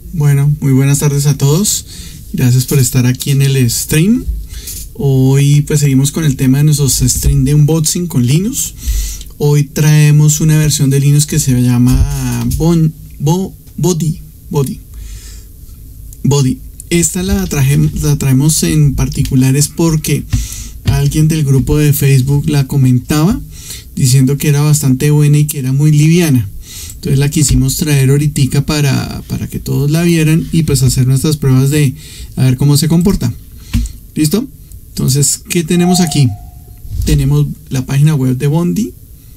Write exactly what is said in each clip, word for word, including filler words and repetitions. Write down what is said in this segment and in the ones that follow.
Bueno, muy buenas tardes a todos. Gracias por estar aquí en el stream. Hoy pues seguimos con el tema de nuestros stream de unboxing con Linux. Hoy traemos una versión de Linux que se llama bon, bo, Body, Body. Body. Esta la, traje, la traemos en particular es porque alguien del grupo de Facebook la comentaba diciendo que era bastante buena y que era muy liviana. Entonces la quisimos traer ahorita para, para que todos la vieran y pues hacer nuestras pruebas de a ver cómo se comporta. ¿Listo? Entonces, ¿qué tenemos aquí? Tenemos la página web de Bondi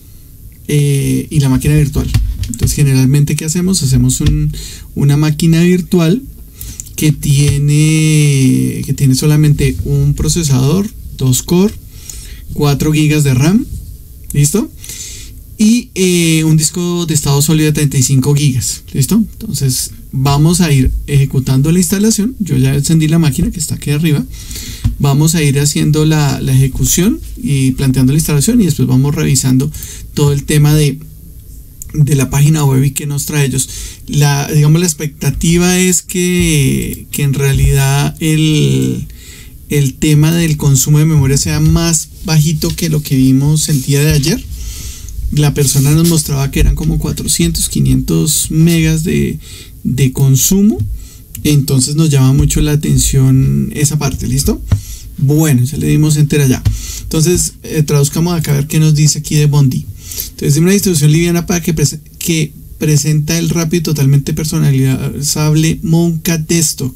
eh, y la máquina virtual. Entonces, generalmente, ¿qué hacemos? Hacemos un, una máquina virtual que tiene, que tiene solamente un procesador, dos core, cuatro gigas de RAM. ¿Listo? Y eh, un disco de estado sólido de treinta y cinco gigas. ¿Listo? Entonces vamos a ir ejecutando la instalación. Yo ya encendí la máquina que está aquí arriba. Vamos a ir haciendo la, la ejecución y planteando la instalación, y después vamos revisando todo el tema de, de la página web y qué nos trae ellos. La, digamos, la expectativa es que, que en realidad el, el tema del consumo de memoria sea más bajito que lo que vimos el día de ayer. La persona nos mostraba que eran como cuatrocientos, quinientos megas de, de consumo. Entonces nos llama mucho la atención esa parte. ¿Listo? Bueno, ya le dimos enter allá. Entonces eh, traduzcamos acá a ver qué nos dice aquí de Bondi. Entonces, una distribución liviana para que, pre que presenta el rápido y totalmente personalizable Monka Desktop.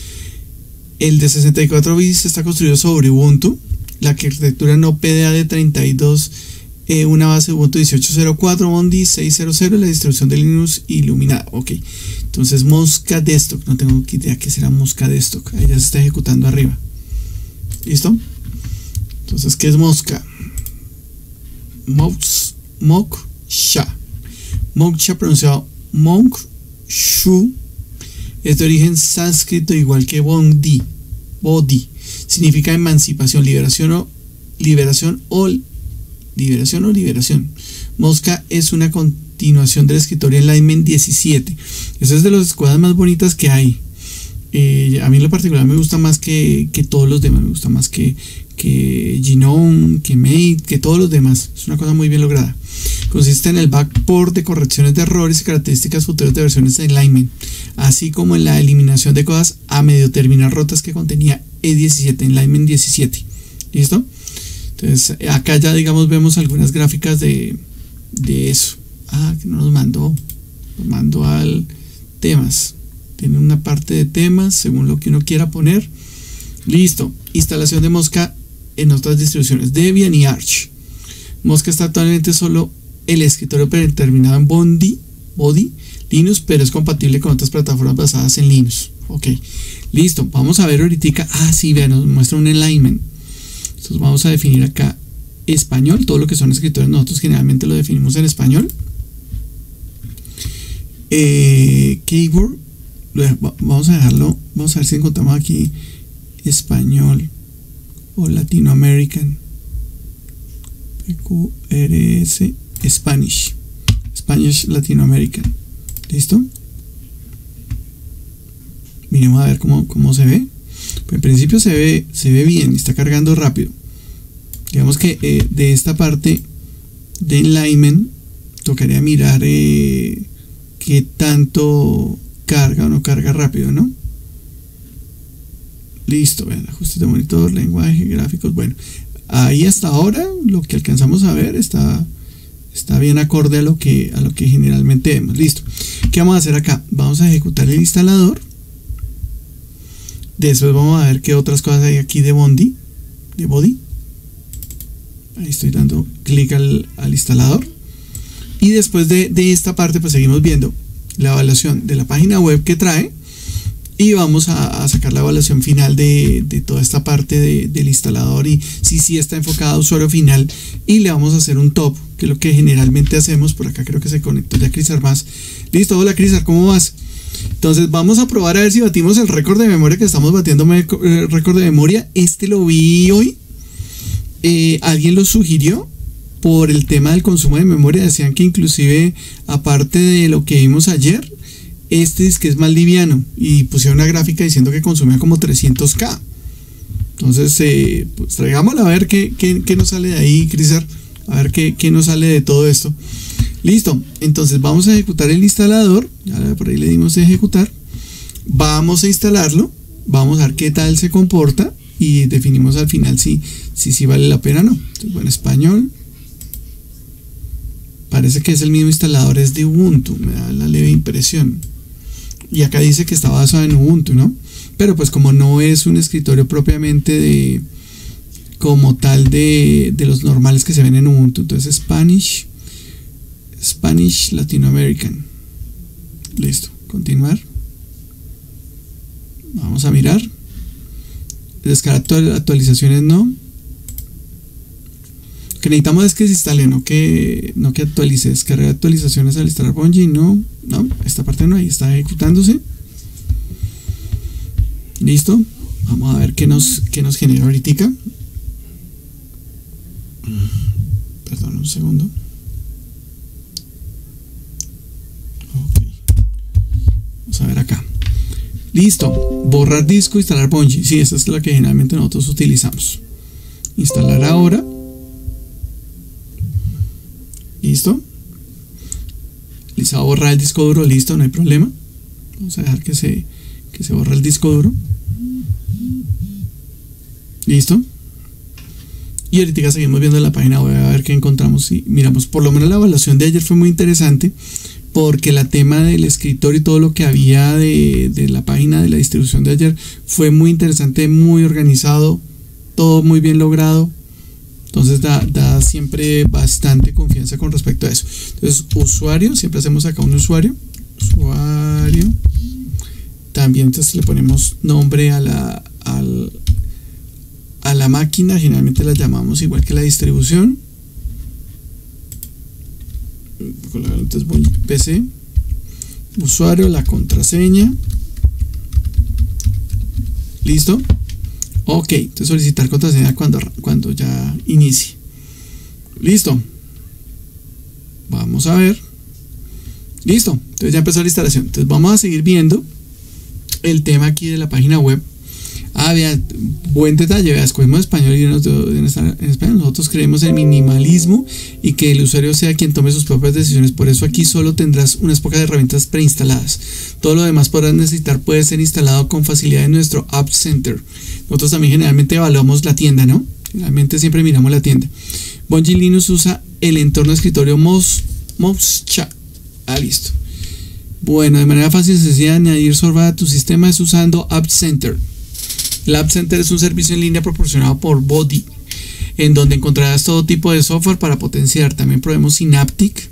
El de sesenta y cuatro bits está construido sobre Ubuntu. La arquitectura no P D A de treinta y dos. Eh, una base Ubuntu dieciocho cero cuatro, Bondi seiscientos, la distribución de Linux iluminada. Ok, entonces Monka Desktop, no tengo idea qué será Monka Desktop, ahí ya se está ejecutando arriba. ¿Listo? Entonces, ¿qué es Monka? Moksha. Moksha pronunciado Mokshu. Es de origen sánscrito igual que Bondi. Body. Significa emancipación, liberación o liberación o Liberación o liberación. Mosca es una continuación del escritorio Enlightenment diecisiete. Eso es de las escuadras más bonitas que hay. Eh, a mí en lo particular me gusta más que, que todos los demás. Me gusta más que, que Genome, que Mate, que todos los demás. Es una cosa muy bien lograda. Consiste en el backport de correcciones de errores y características futuras de versiones de Enlightenment, así como en la eliminación de cosas a medio terminal rotas que contenía E diecisiete, Enlightenment diecisiete. ¿Listo? Entonces acá ya digamos vemos algunas gráficas de, de eso. Ah, que no nos mandó, nos mandó al temas. Tiene una parte de temas según lo que uno quiera poner. Listo. Instalación de Mosca en otras distribuciones Debian y Arch. Mosca está actualmente solo el escritorio predeterminado en Bondi, Body, Linux, pero es compatible con otras plataformas basadas en Linux. Ok, listo. Vamos a ver ahorita. Ah, sí, vean, nos muestra un alignment. Entonces vamos a definir acá español, todo lo que son escritores nosotros generalmente lo definimos en español. Eh, keyboard, vamos a dejarlo, vamos a ver si encontramos aquí español o Latinoamerican. P Q R S, Spanish, Spanish Latinoamerican. ¿Listo? Miremos a ver cómo, cómo se ve. Pues en principio se ve, se ve bien, está cargando rápido. Digamos que eh, de esta parte de Enlightenment tocaría mirar eh, qué tanto carga o no carga rápido, ¿no? Listo, vean, ajustes de monitor, lenguaje, gráficos. Bueno, ahí hasta ahora lo que alcanzamos a ver está, está bien acorde a lo que, a lo que generalmente vemos. Listo. ¿Qué vamos a hacer acá? Vamos a ejecutar el instalador. Después vamos a ver qué otras cosas hay aquí de Bondi, de Body. Ahí estoy dando clic al, al instalador. Y después de, de esta parte pues seguimos viendo la evaluación de la página web que trae. Y vamos a, a sacar la evaluación final de, de toda esta parte de, del instalador. Y si sí está enfocado a usuario final. Y le vamos a hacer un top, que es lo que generalmente hacemos. Por acá creo que se conectó ya Crisar más. Listo, hola Crisar, ¿cómo vas? Entonces vamos a probar a ver si batimos el récord de memoria que estamos batiendo, eh, récord de memoria. Este lo vi hoy, eh, alguien lo sugirió por el tema del consumo de memoria. Decían que inclusive aparte de lo que vimos ayer, Este disque es más liviano y pusieron una gráfica diciendo que consumía como trescientos K. Entonces, eh, pues traigámosla a ver qué, qué, qué nos sale de ahí, Criser. A ver qué, qué nos sale de todo esto. Listo, entonces vamos a ejecutar el instalador. Ya por ahí le dimos a ejecutar. Vamos a instalarlo. Vamos a ver qué tal se comporta. Y definimos al final si, si, si vale la pena o no. Entonces, bueno, español. Parece que es el mismo instalador, es de Ubuntu. Me da la leve impresión. Y acá dice que está basado en Ubuntu, ¿no? Pero pues como no es un escritorio propiamente de... como tal de, de los normales que se ven en Ubuntu. Entonces Spanish Spanish Latino American. Listo, continuar. Vamos a mirar. Descargar actualizaciones no. Lo que necesitamos es que se instale, no que, no que actualice. Descargar actualizaciones al instalar Bungie, no, no, esta parte no, ahí está ejecutándose. Listo. Vamos a ver qué nos, qué nos genera ahorita. Perdón, un segundo. Ok. Vamos a ver acá. Listo. Borrar disco, instalar Bungie. Sí, esa es la que generalmente nosotros utilizamos. Instalar ahora. Listo. Listo, a borrar el disco duro. Listo, no hay problema. Vamos a dejar que se, que se borre el disco duro. Listo. Y ahorita seguimos viendo la página web a ver qué encontramos y miramos. Por lo menos la evaluación de ayer fue muy interesante porque la tema del escritorio y todo lo que había de, de la página de la distribución de ayer fue muy interesante, muy organizado, todo muy bien logrado. Entonces da, da siempre bastante confianza con respecto a eso. Entonces usuario, siempre hacemos acá un usuario. Usuario. También entonces le ponemos nombre a la... al a la máquina, generalmente la llamamos igual que la distribución. Entonces voy P C, usuario, la contraseña. Listo. Ok, entonces solicitar contraseña cuando, cuando ya inicie. Listo. Vamos a ver. Listo, entonces ya empezó la instalación. Entonces vamos a seguir viendo el tema aquí de la página web. Ah, vea, buen detalle, vea, escogimos español y en español. Nosotros creemos en minimalismo y que el usuario sea quien tome sus propias decisiones. Por eso aquí solo tendrás unas pocas herramientas preinstaladas. Todo lo demás podrás necesitar puede ser instalado con facilidad en nuestro App Center. Nosotros también generalmente evaluamos la tienda, ¿no? Generalmente siempre miramos la tienda. Bungie Linux usa el entorno de escritorio Mozilla. Ah, listo. Bueno, de manera fácil y sencilla añadir software a tu sistema es usando App Center. El App Center es un servicio en línea proporcionado por Bodhi, en donde encontrarás todo tipo de software para potenciar. También proveemos Synaptic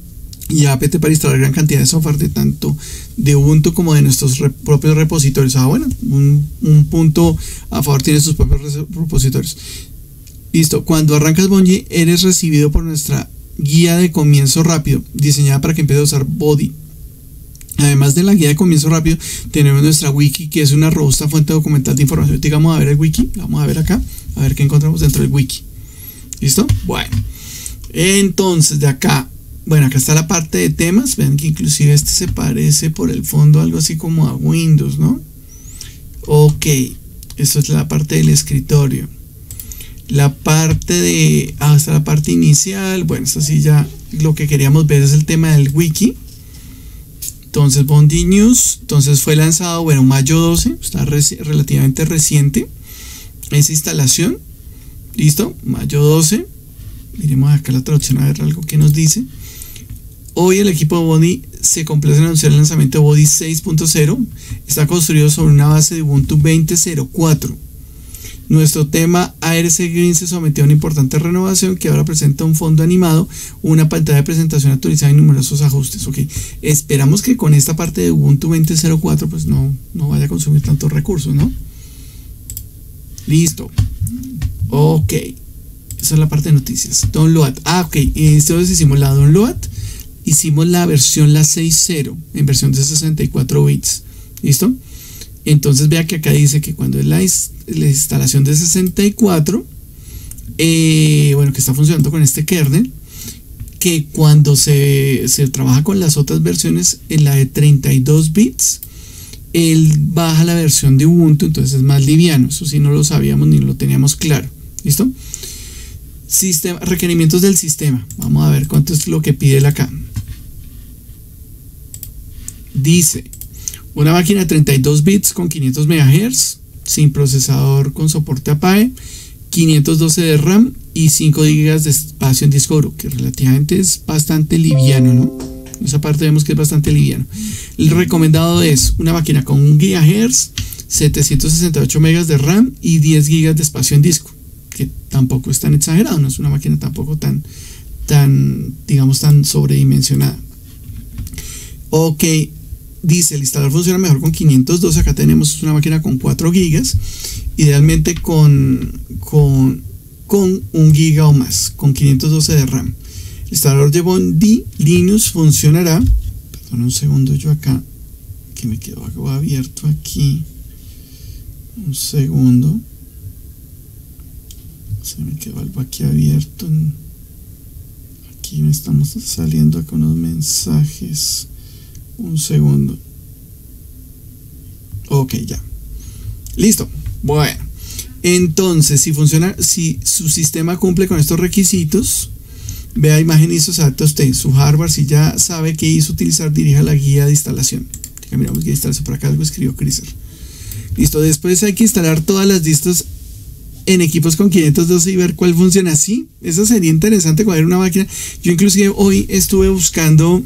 y apt para instalar gran cantidad de software de tanto de Ubuntu como de nuestros re propios repositorios. Ah, bueno, un, un punto a favor, tiene sus propios repositorios. Listo, cuando arrancas Bungie, eres recibido por nuestra guía de comienzo rápido, diseñada para que empieces a usar Bodhi. Además de la guía de comienzo rápido, tenemos nuestra wiki, que es una robusta fuente documental de información. Digamos, a ver el wiki, vamos a ver acá, a ver qué encontramos dentro del wiki. ¿Listo? Bueno, entonces de acá, bueno, acá está la parte de temas. Ven que inclusive este se parece por el fondo algo así como a Windows, ¿no? Ok, esto es la parte del escritorio. La parte de, ah, está la parte inicial. Bueno, esto sí ya, lo que queríamos ver es el tema del wiki. Entonces Bungie News, entonces fue lanzado, bueno, mayo doce, está reci relativamente reciente esa instalación. Listo, mayo doce. Miremos acá la traducción a ver algo que nos dice. Hoy el equipo de Bodhi se complace en anunciar el lanzamiento de Bodhi seis punto cero. Está construido sobre una base de Ubuntu veinte punto cero cuatro. Nuestro tema A R C Green se sometió a una importante renovación que ahora presenta un fondo animado, una pantalla de presentación actualizada y numerosos ajustes. Ok, esperamos que con esta parte de Ubuntu veinte punto cero cuatro pues no, no vaya a consumir tantos recursos, ¿no? Listo. Ok, esa es la parte de noticias. Download. Ah, ok, entonces hicimos la download, hicimos la versión la seis punto cero en versión de sesenta y cuatro bits. ¿Listo? Entonces vea que acá dice que cuando es la, la instalación de sesenta y cuatro, eh, bueno, que está funcionando con este kernel, que cuando se, se trabaja con las otras versiones, en la de treinta y dos bits, él baja la versión de Ubuntu, entonces es más liviano. Eso sí no lo sabíamos ni lo teníamos claro. ¿Listo? Sistema, requerimientos del sistema. Vamos a ver cuánto es lo que pide él acá. Dice, una máquina de treinta y dos bits con quinientos megahertz, sin procesador con soporte A P A E, quinientos doce de RAM y cinco gigas de espacio en disco duro, que relativamente es bastante liviano, ¿no? Esa parte vemos que es bastante liviano. El recomendado es una máquina con un gigahertz, setecientos sesenta y ocho megas de RAM y diez gigas de espacio en disco, que tampoco es tan exagerado, no es una máquina tampoco tan, tan digamos, tan sobredimensionada. Ok, dice, el instalador funciona mejor con quinientos doce, acá tenemos una máquina con cuatro gigas, idealmente con, con, con un giga o más, con quinientos doce de RAM. El instalador de Bondi Linux funcionará, perdón un segundo, yo acá, que me quedó algo abierto aquí, un segundo, se me quedó algo aquí abierto, aquí me estamos saliendo acá unos mensajes, un segundo, ok, ya, listo, bueno, entonces si funciona, si su sistema cumple con estos requisitos, vea imagen I S O, se adapta a usted, su hardware, si ya sabe qué I S O utilizar, dirija la guía de instalación. Miramos guía de instalación, por acá algo escribió Criser. Listo, después hay que instalar todas las distros en equipos con quinientos doce y ver cuál funciona así. Eso sería interesante coger una máquina. Yo inclusive hoy estuve buscando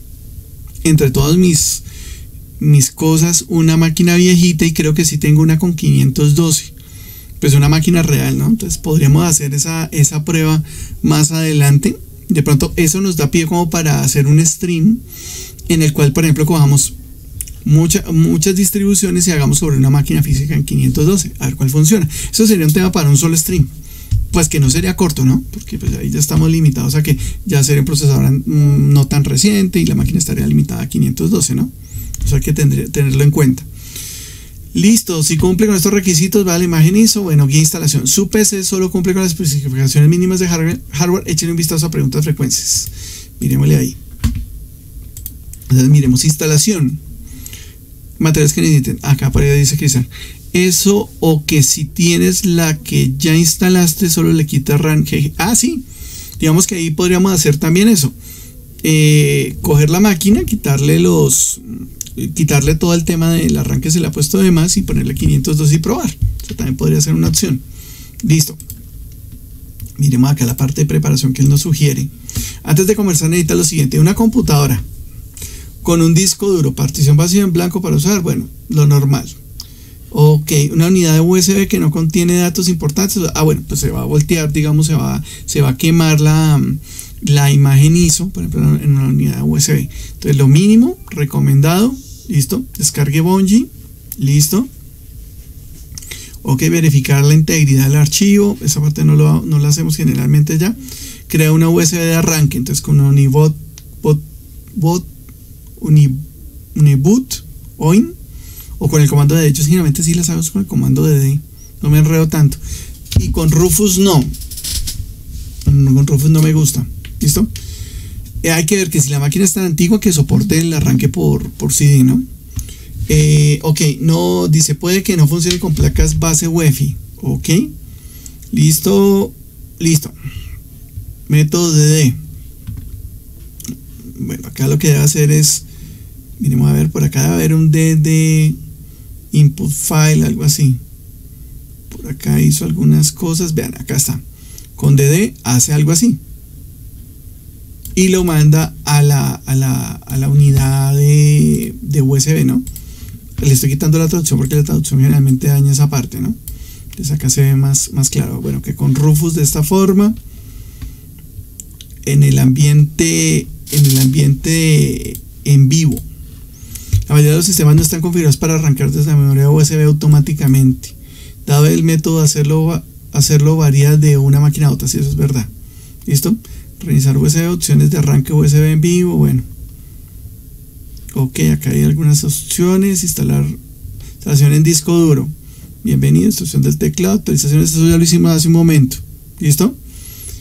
entre todas mis, mis cosas una máquina viejita y creo que sí tengo una con quinientos doce. Pues una máquina real, ¿no? Entonces podríamos hacer esa, esa prueba más adelante. De pronto eso nos da pie como para hacer un stream en el cual, por ejemplo, cojamos mucha, muchas distribuciones y hagamos sobre una máquina física en quinientos doce, a ver cuál funciona. Eso sería un tema para un solo stream. Pues que no sería corto, ¿no? Porque pues ahí ya estamos limitados a que ya sería un procesador mmm, no tan reciente y la máquina estaría limitada a quinientos doce, ¿no? O sea, hay que tendría, tenerlo en cuenta. Listo, si cumple con estos requisitos, va a la imagen I S O, bueno, guía de instalación. Su P C solo cumple con las especificaciones mínimas de hardware, hardware échenle un vistazo a preguntas frecuencias. Miremosle ahí. Entonces, miremos instalación. Materiales que necesiten. Acá por ahí dice Cristian. Eso o que si tienes la que ya instalaste, solo le quita RAM. Ah, sí. Digamos que ahí podríamos hacer también eso. Eh, coger la máquina, quitarle los... quitarle todo el tema del arranque, se le ha puesto de más y ponerle quinientos dos y probar. Eso también podría ser una opción. Listo. Miremos acá la parte de preparación que él nos sugiere. Antes de conversar necesita lo siguiente: una computadora con un disco duro, partición vacía en blanco para usar, bueno, lo normal. Ok, una unidad de U S B que no contiene datos importantes. Ah, bueno, pues se va a voltear, digamos, se va, se va a quemar la... la imagen I S O, por ejemplo, en una unidad U S B. Entonces, lo mínimo recomendado, listo, descargue Bondi, listo. Ok, verificar la integridad del archivo, esa parte no lo, no la hacemos generalmente ya. Crea una U S B de arranque, entonces con Unibot, bot, bot, uni, Uniboot, oin, o con el comando de D. Yo generalmente sí las hago con el comando de D, no me enredo tanto. Y con Rufus no, con Rufus no me gusta. ¿Listo? Eh, hay que ver que si la máquina es tan antigua que soporte el arranque por, por C D, ¿no? Eh, ok, no, dice, puede que no funcione con placas base UEFI. Ok, listo, listo. Método D D. Bueno, acá lo que debe hacer es, miremos a ver, por acá debe haber un D D input file, algo así. Por acá hizo algunas cosas, vean, acá está. Con D D hace algo así y lo manda a la, a la, a la unidad de, de U S B, ¿no? Le estoy quitando la traducción porque la traducción generalmente daña esa parte, ¿no? Entonces acá se ve más, más claro. Bueno, que con Rufus de esta forma, en el ambiente, en el ambiente en vivo, la mayoría de los sistemas no están configurados para arrancar desde la memoria U S B automáticamente. Dado el método de hacerlo, hacerlo varía de una máquina a otra, si eso es verdad. ¿Listo? Reiniciar U S B, opciones de arranque U S B en vivo, bueno. Ok, acá hay algunas opciones. Instalar instalación en disco duro. Bienvenido, instrucción del teclado, actualizaciones, eso ya lo hicimos hace un momento. ¿Listo?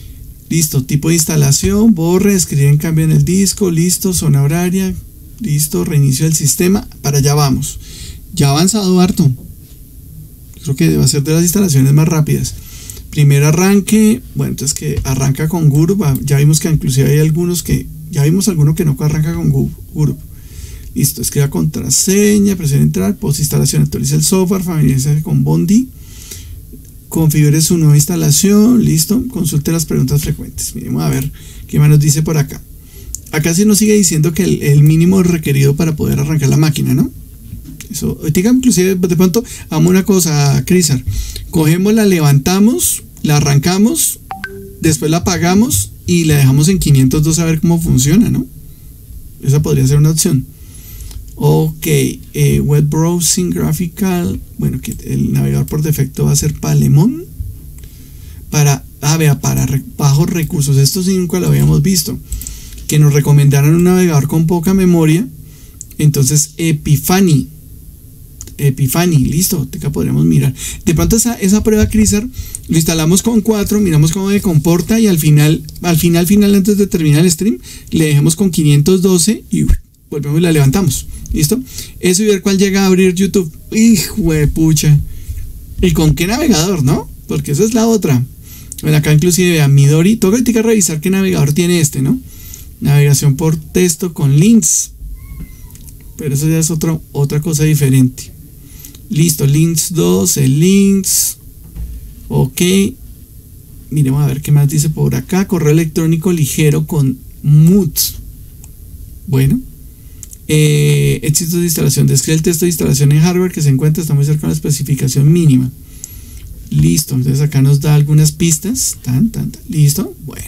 Listo, tipo de instalación, borre, escribir en cambio en el disco, listo, zona horaria, listo, reinicio del sistema, para allá vamos. Ya ha avanzado harto. Creo que va a ser de las instalaciones más rápidas. Primer arranque, bueno, entonces que arranca con Guru, ya vimos que inclusive hay algunos que, ya vimos alguno que no arranca con Guru. Listo, escriba contraseña, presione entrar, post instalación, actualiza el software, familiarice con Bondi, configure su nueva instalación, listo, consulte las preguntas frecuentes. Miremos a ver qué más nos dice por acá. Acá sí nos sigue diciendo que el, el mínimo requerido para poder arrancar la máquina, ¿no? Eso, diga, inclusive de pronto, hagamos una cosa, Crisar, cogemos, la levantamos, la arrancamos, después la apagamos y la dejamos en quinientos dos a ver cómo funciona, ¿no? Esa podría ser una opción. Ok, eh, web browsing graphical, bueno, que el navegador por defecto va a ser Palemon para, ah, vea, para re, bajos recursos. Esto sí nunca lo habíamos visto, que nos recomendaran un navegador con poca memoria. Entonces Epiphany, Epiphany, listo, acá podremos mirar. De pronto esa, esa prueba, Crisar, lo instalamos con cuatro, miramos cómo se comporta y al final, al final, final, antes de terminar el stream, le dejemos con quinientos doce y volvemos y la levantamos. ¿Listo? Eso y ver cuál llega a abrir YouTube. Hijo de pucha. ¿Y con qué navegador, no? Porque esa es la otra. Bueno, acá inclusive vean Midori. Toca que revisar qué navegador tiene este, ¿no? Navegación por texto con links. Pero eso ya es otro, otra cosa diferente. Listo, links dos, el links. Ok. Miremos a ver qué más dice por acá. Correo electrónico ligero con Mood. Bueno. Eh, éxitos de instalación. Describe el texto de instalación en hardware que se encuentra, está muy cerca de la especificación mínima. Listo, entonces acá nos da algunas pistas. Tan, tan, tan. Listo, bueno.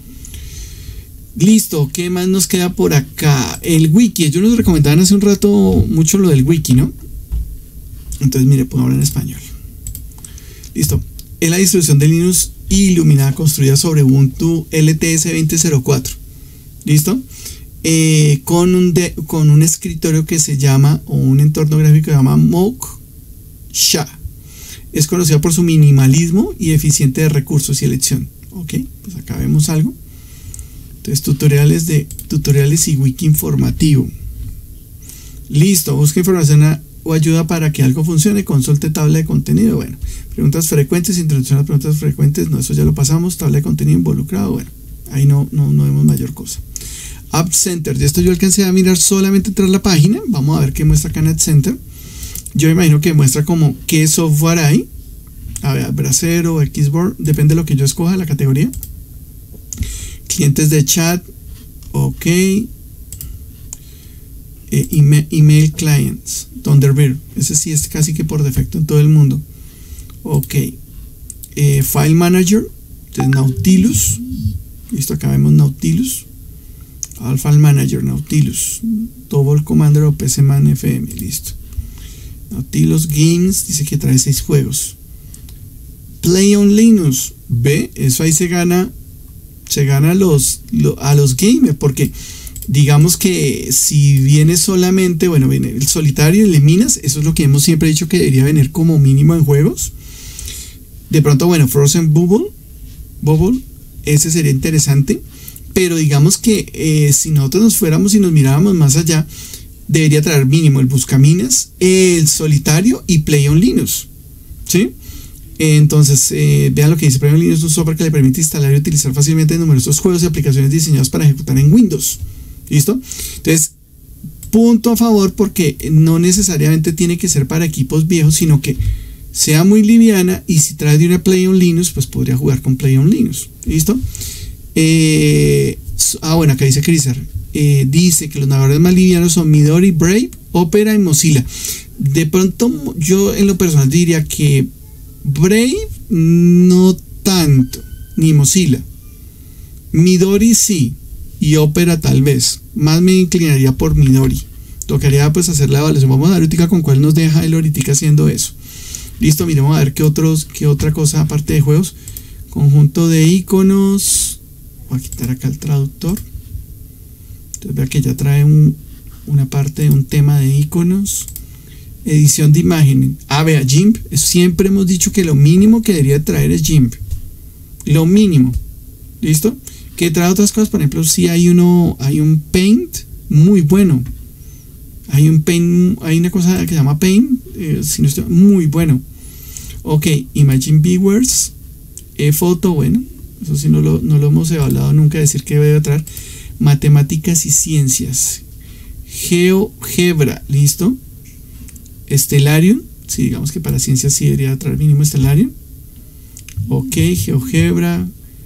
Listo, ¿qué más nos queda por acá? El wiki, ellos nos recomendaban hace un rato mucho lo del wiki, ¿no? Entonces, mire, puedo hablar en español. Listo, es la distribución de Linux iluminada construida sobre Ubuntu L T S veinte cero cuatro. ¿Listo? Eh, con, un de, con un escritorio que se llama, o un entorno gráfico que se llama Moksha. Es conocida por su minimalismo y eficiente de recursos y elección. Ok, pues acá vemos algo. Entonces, tutoriales de tutoriales y wiki informativo. Listo, busca información a, o ayuda para que algo funcione, consulte tabla de contenido. Bueno, preguntas frecuentes, introducción a preguntas frecuentes, no, eso ya lo pasamos. Tabla de contenido involucrado, bueno, ahí no, no, no vemos mayor cosa. App Center, de esto yo alcancé a mirar solamente tras la página. Vamos a ver qué muestra acá en App Center. Yo imagino que muestra como qué software hay. A ver, Bracero, Xboard, depende de lo que yo escoja, la categoría. Clientes de chat, ok. Eh, email, email clients, Thunderbird, ese sí es casi que por defecto en todo el mundo. Ok. Eh, File Manager, entonces Nautilus. Listo, acá vemos Nautilus. Alpha Manager, Nautilus, Double Commander o P C Man F M, listo. Nautilus Games, dice que trae seis juegos. Play on Linux, ve, eso ahí se gana, se gana los, lo, a los gamers, porque digamos que si viene solamente, bueno, viene el solitario y el Minas, eso es lo que hemos siempre dicho que debería venir como mínimo en juegos. De pronto, bueno, Frozen Bubble, Bubble, ese sería interesante. Pero digamos que eh, si nosotros nos fuéramos y nos mirábamos más allá, debería traer mínimo el Buscaminas, el Solitario y Play on Linux, ¿sí? Entonces, eh, vean lo que dice. Play on Linux es un software que le permite instalar y utilizar fácilmente numerosos juegos y aplicaciones diseñados para ejecutar en Windows. ¿Listo? Entonces, punto a favor, porque no necesariamente tiene que ser para equipos viejos, sino que sea muy liviana, y si trae de una Play on Linux, pues podría jugar con Play on Linux. ¿Listo? Eh, ah, bueno, acá dice Crisar. Eh, dice que los navegadores más livianos son Midori, Brave, Opera y Mozilla. De pronto, yo en lo personal diría que Brave no tanto, ni Mozilla. Midori sí, y Opera tal vez. Más me inclinaría por Midori. Tocaría pues hacer la evaluación. Vamos a ver ahorita con cuál nos deja el ahorita haciendo eso. Listo, miremos a ver qué otros, qué otra cosa aparte de juegos. Conjunto de iconos. Voy a quitar acá el traductor. Entonces vea que ya trae un, una parte de un tema de iconos. Edición de imagen. Ah, vea, GIMP. Siempre hemos dicho que lo mínimo que debería traer es GIMP. Lo mínimo. ¿listo? Que trae otras cosas, por ejemplo, si hay uno, hay un Paint muy bueno. Hay un Paint, hay una cosa que se llama Paint, eh, si no estoy, muy bueno. Ok, Imagine Viewers, eFoto, bueno, eso sí no lo, no lo hemos evaluado nunca, decir que debe traer. Matemáticas y ciencias, GeoGebra, listo. Stellarium, sí, digamos que para ciencias sí debería traer mínimo Stellarium. Ok, GeoGebra,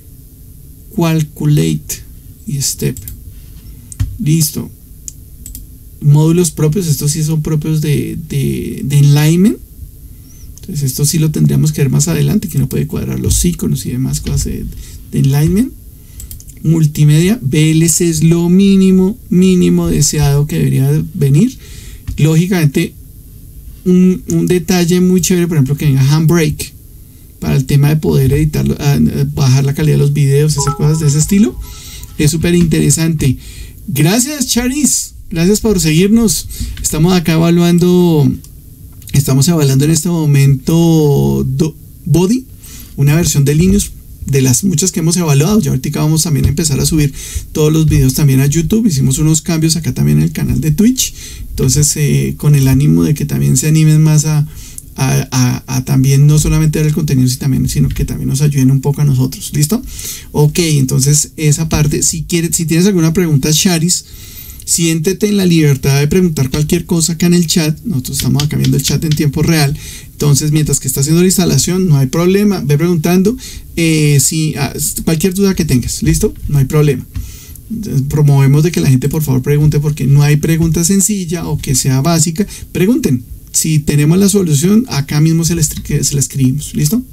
Calculate y Step, listo. Módulos propios, estos sí son propios de, de, de Enlightenment. Entonces esto sí lo tendríamos que ver más adelante, que no puede cuadrar los iconos y demás cosas de, de Enlightenment. Multimedia, V L C es lo mínimo, mínimo deseado que debería venir. Lógicamente, un, un detalle muy chévere, por ejemplo, que venga Handbrake para el tema de poder editar, bajar la calidad de los videos, esas cosas de ese estilo. Es súper interesante. Gracias, Charis. Gracias por seguirnos. Estamos acá evaluando, estamos evaluando en este momento do, Body, una versión de Linux de las muchas que hemos evaluado. Ya ahorita vamos también a empezar a subir todos los videos también a YouTube. Hicimos unos cambios acá también en el canal de Twitch. Entonces, eh, con el ánimo de que también se animen más a, a, a, a también no solamente ver el contenido, sino, también, sino que también nos ayuden un poco a nosotros. ¿Listo? Ok, entonces esa parte, si quieres, si tienes alguna pregunta, Charis, siéntete en la libertad de preguntar cualquier cosa acá en el chat. Nosotros estamos acá viendo el chat en tiempo real. Entonces, mientras que está haciendo la instalación, no hay problema. Ve preguntando eh, si ah, cualquier duda que tengas. ¿Listo? No hay problema. Entonces, promovemos de que la gente por favor pregunte, porque no hay pregunta sencilla o que sea básica. Pregunten. Si tenemos la solución, acá mismo se la, se la escribimos. ¿Listo?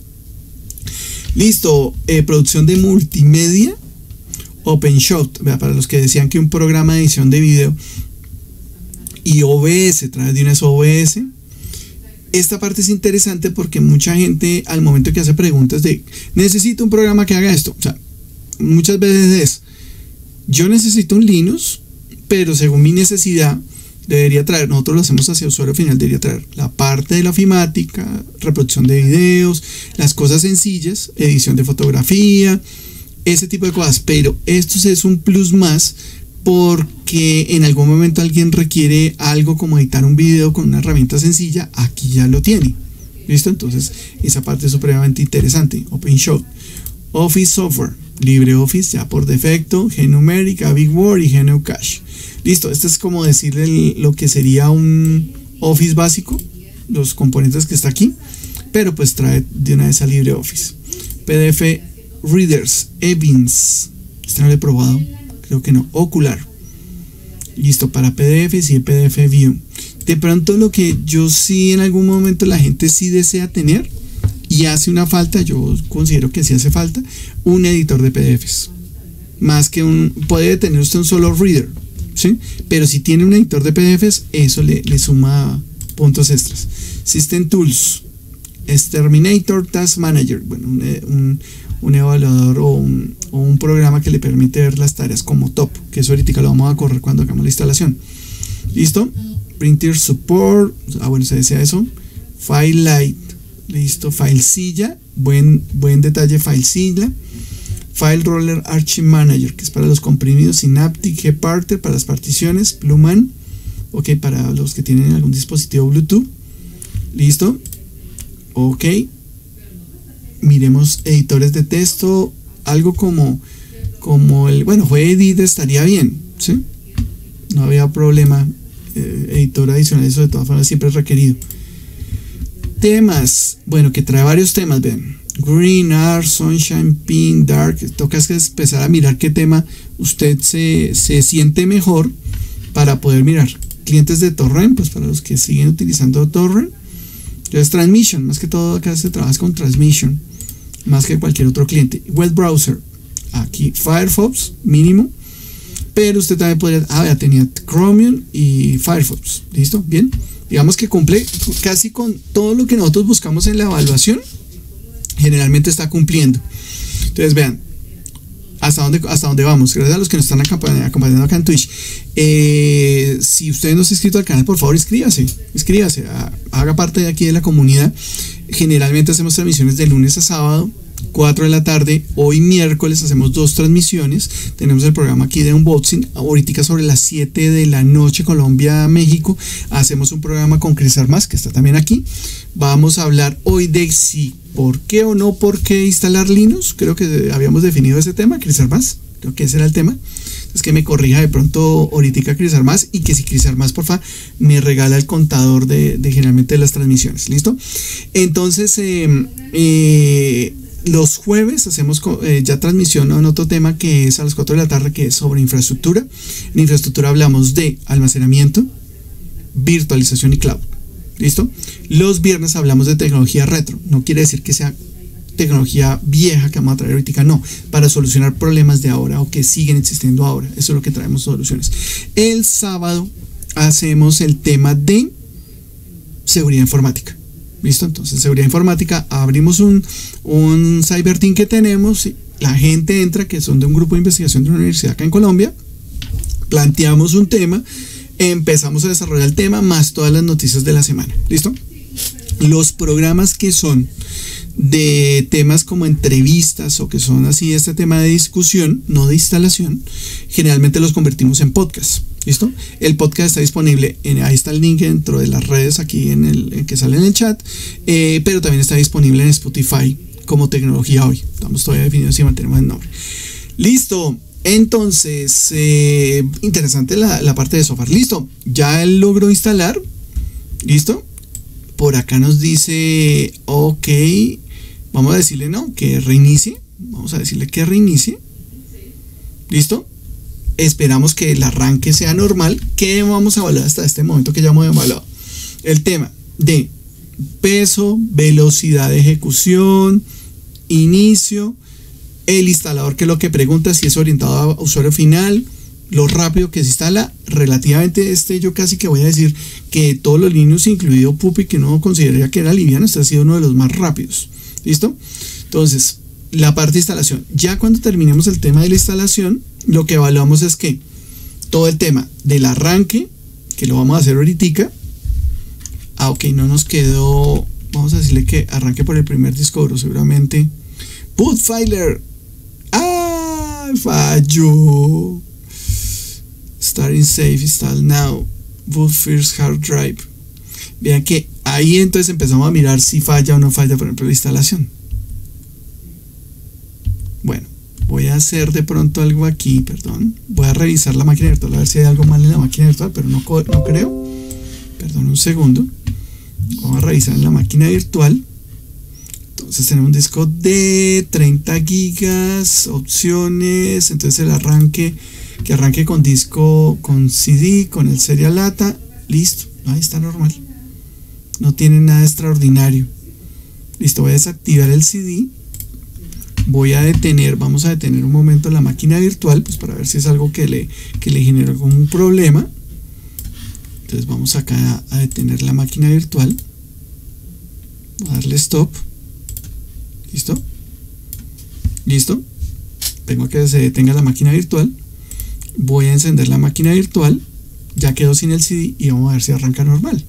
Listo. Eh, producción de multimedia. OpenShot, para los que decían que un programa de edición de video y O B S, través de unas O B S. Esta parte es interesante porque mucha gente al momento que hace preguntas de necesito un programa que haga esto, o sea, muchas veces es yo necesito un Linux, pero según mi necesidad debería traer, nosotros lo hacemos hacia usuario final, debería traer la parte de la ofimática, reproducción de videos, las cosas sencillas, edición de fotografía, ese tipo de cosas, pero esto es un plus más porque en algún momento alguien requiere algo como editar un video con una herramienta sencilla, aquí ya lo tiene. ¿Listo? Entonces esa parte es supremamente interesante. OpenShot, Office Software, LibreOffice ya por defecto, GNumeric, BigWord y GnuCache. Listo, esto es como decirle el, lo que sería un Office básico, los componentes que está aquí, pero pues trae de una vez a LibreOffice. P D F Readers, Evans, este no lo he probado, creo que no. Ocular, listo para P D Fs y P D F View. De pronto lo que yo sí en algún momento la gente sí desea tener y hace una falta, yo considero que sí hace falta un editor de P D Fs, más que un, puede tener usted un solo reader, ¿sí? Pero si tiene un editor de P D Fs, eso le, le suma puntos extras. System Tools, Exterminator Task Manager, bueno, un, un un evaluador o un, o un programa que le permite ver las tareas como top, que eso ahorita lo vamos a correr cuando hagamos la instalación. ¿Listo? Printer Support, ah bueno, se desea eso. FileLight, listo. FileZilla, buen, buen detalle, FileZilla. File Roller Archive Manager, que es para los comprimidos. Synaptic, Gparter para las particiones. Pluman, ok, para los que tienen algún dispositivo Bluetooth. ¿Listo? Ok. Miremos editores de texto, algo como como el, bueno, Edit estaría bien, ¿sí? No había problema. Eh, editor adicional, eso de todas formas siempre es requerido. Temas, bueno, que trae varios temas, ven. Green, Art, Sunshine, Pink, Dark. Toca es que empezar a mirar qué tema usted se, se siente mejor para poder mirar. Clientes de Torrent, pues para los que siguen utilizando Torrent. Entonces, Transmission, más que todo acá se trabaja con Transmission, más que cualquier otro cliente. Web Browser, aquí Firefox, mínimo, pero usted también podría, ah, ya tenía Chromium y Firefox, ¿listo? Bien, digamos que cumple casi con todo lo que nosotros buscamos en la evaluación, generalmente está cumpliendo. Entonces, vean, hasta dónde, hasta dónde vamos. Gracias a los que nos están acompañando acá en Twitch. Eh, si usted no se ha inscrito al canal, por favor inscríbase, inscríbase, haga parte de aquí de la comunidad. Generalmente hacemos transmisiones de lunes a sábado cuatro de la tarde. Hoy miércoles hacemos dos transmisiones. Tenemos el programa aquí de unboxing. Ahorita sobre las siete de la noche, Colombia, México, hacemos un programa con Cris Armas, que está también aquí. Vamos a hablar hoy de si por qué o no por qué instalar Linux. Creo que habíamos definido ese tema, Cris Armas. Creo que ese era el tema. Es que me corrija de pronto ahorita Cris Armas, y que si Cris Armas, porfa, me regala el contador de, de generalmente de las transmisiones. ¿Listo? Entonces, eh, eh, los jueves hacemos eh, ya transmisión en otro tema que es a las cuatro de la tarde, que es sobre infraestructura. En infraestructura hablamos de almacenamiento, virtualización y cloud. ¿Listo? Los viernes hablamos de tecnología retro. No quiere decir que sea tecnología vieja que vamos a traer ahorita, no, para solucionar problemas de ahora o que siguen existiendo ahora. Eso es lo que traemos, soluciones. El sábado hacemos el tema de seguridad informática. ¿Listo? Entonces, seguridad informática, abrimos un, un cyber team que tenemos, la gente entra, que son de un grupo de investigación de una universidad acá en Colombia, planteamos un tema, empezamos a desarrollar el tema, más todas las noticias de la semana. ¿Listo? Los programas que son de temas como entrevistas o que son así, este tema de discusión, no de instalación, generalmente los convertimos en podcast. ¿Listo? El podcast está disponible, en, ahí está el link dentro de las redes, aquí en el en que sale en el chat, eh, pero también está disponible en Spotify como Tecnología Hoy. Estamos todavía definiendo si mantenemos el nombre. Listo. Entonces, eh, interesante la, la parte de software. Listo. Ya él logró instalar. ¿Listo? Por acá nos dice, ok, vamos a decirle no, que reinicie. Vamos a decirle que reinicie. ¿Listo? Esperamos que el arranque sea normal. ¿Qué vamos a evaluar hasta este momento que ya hemos evaluado? El tema de peso, velocidad de ejecución, inicio, el instalador, que es lo que pregunta si es orientado a usuario final, lo rápido que se instala. Relativamente este, yo casi que voy a decir que todos los Linux, incluido Puppy, que uno consideraría que era liviano, este ha sido uno de los más rápidos. ¿Listo? Entonces, la parte de instalación. Ya cuando terminemos el tema de la instalación, lo que evaluamos es que todo el tema del arranque, que lo vamos a hacer ahorita. Ah, ok, no nos quedó. Vamos a decirle que arranque por el primer disco duro, seguramente. Bootfiler. ¡Ah! Falló. Starting safe, install now. Boot first hard drive. Vean que ahí entonces empezamos a mirar si falla o no falla, por ejemplo, la instalación. Bueno, voy a hacer de pronto algo aquí, perdón. Voy a revisar la máquina virtual a ver si hay algo mal en la máquina virtual, pero no, no creo. Perdón un segundo. Vamos a revisar en la máquina virtual. Entonces tenemos un disco de treinta gigas, opciones. Entonces el arranque, que arranque con disco, con C D, con el serial A T A. Listo, ahí está normal. No tiene nada extraordinario. Listo, voy a desactivar el C D. Voy a detener, vamos a detener un momento la máquina virtual, pues para ver si es algo que le, que le generó algún problema. Entonces vamos acá a detener la máquina virtual. Voy a darle stop. ¿Listo? ¿Listo? Tengo que se detenga la máquina virtual. Voy a encender la máquina virtual. Ya quedó sin el C D y vamos a ver si arranca normal.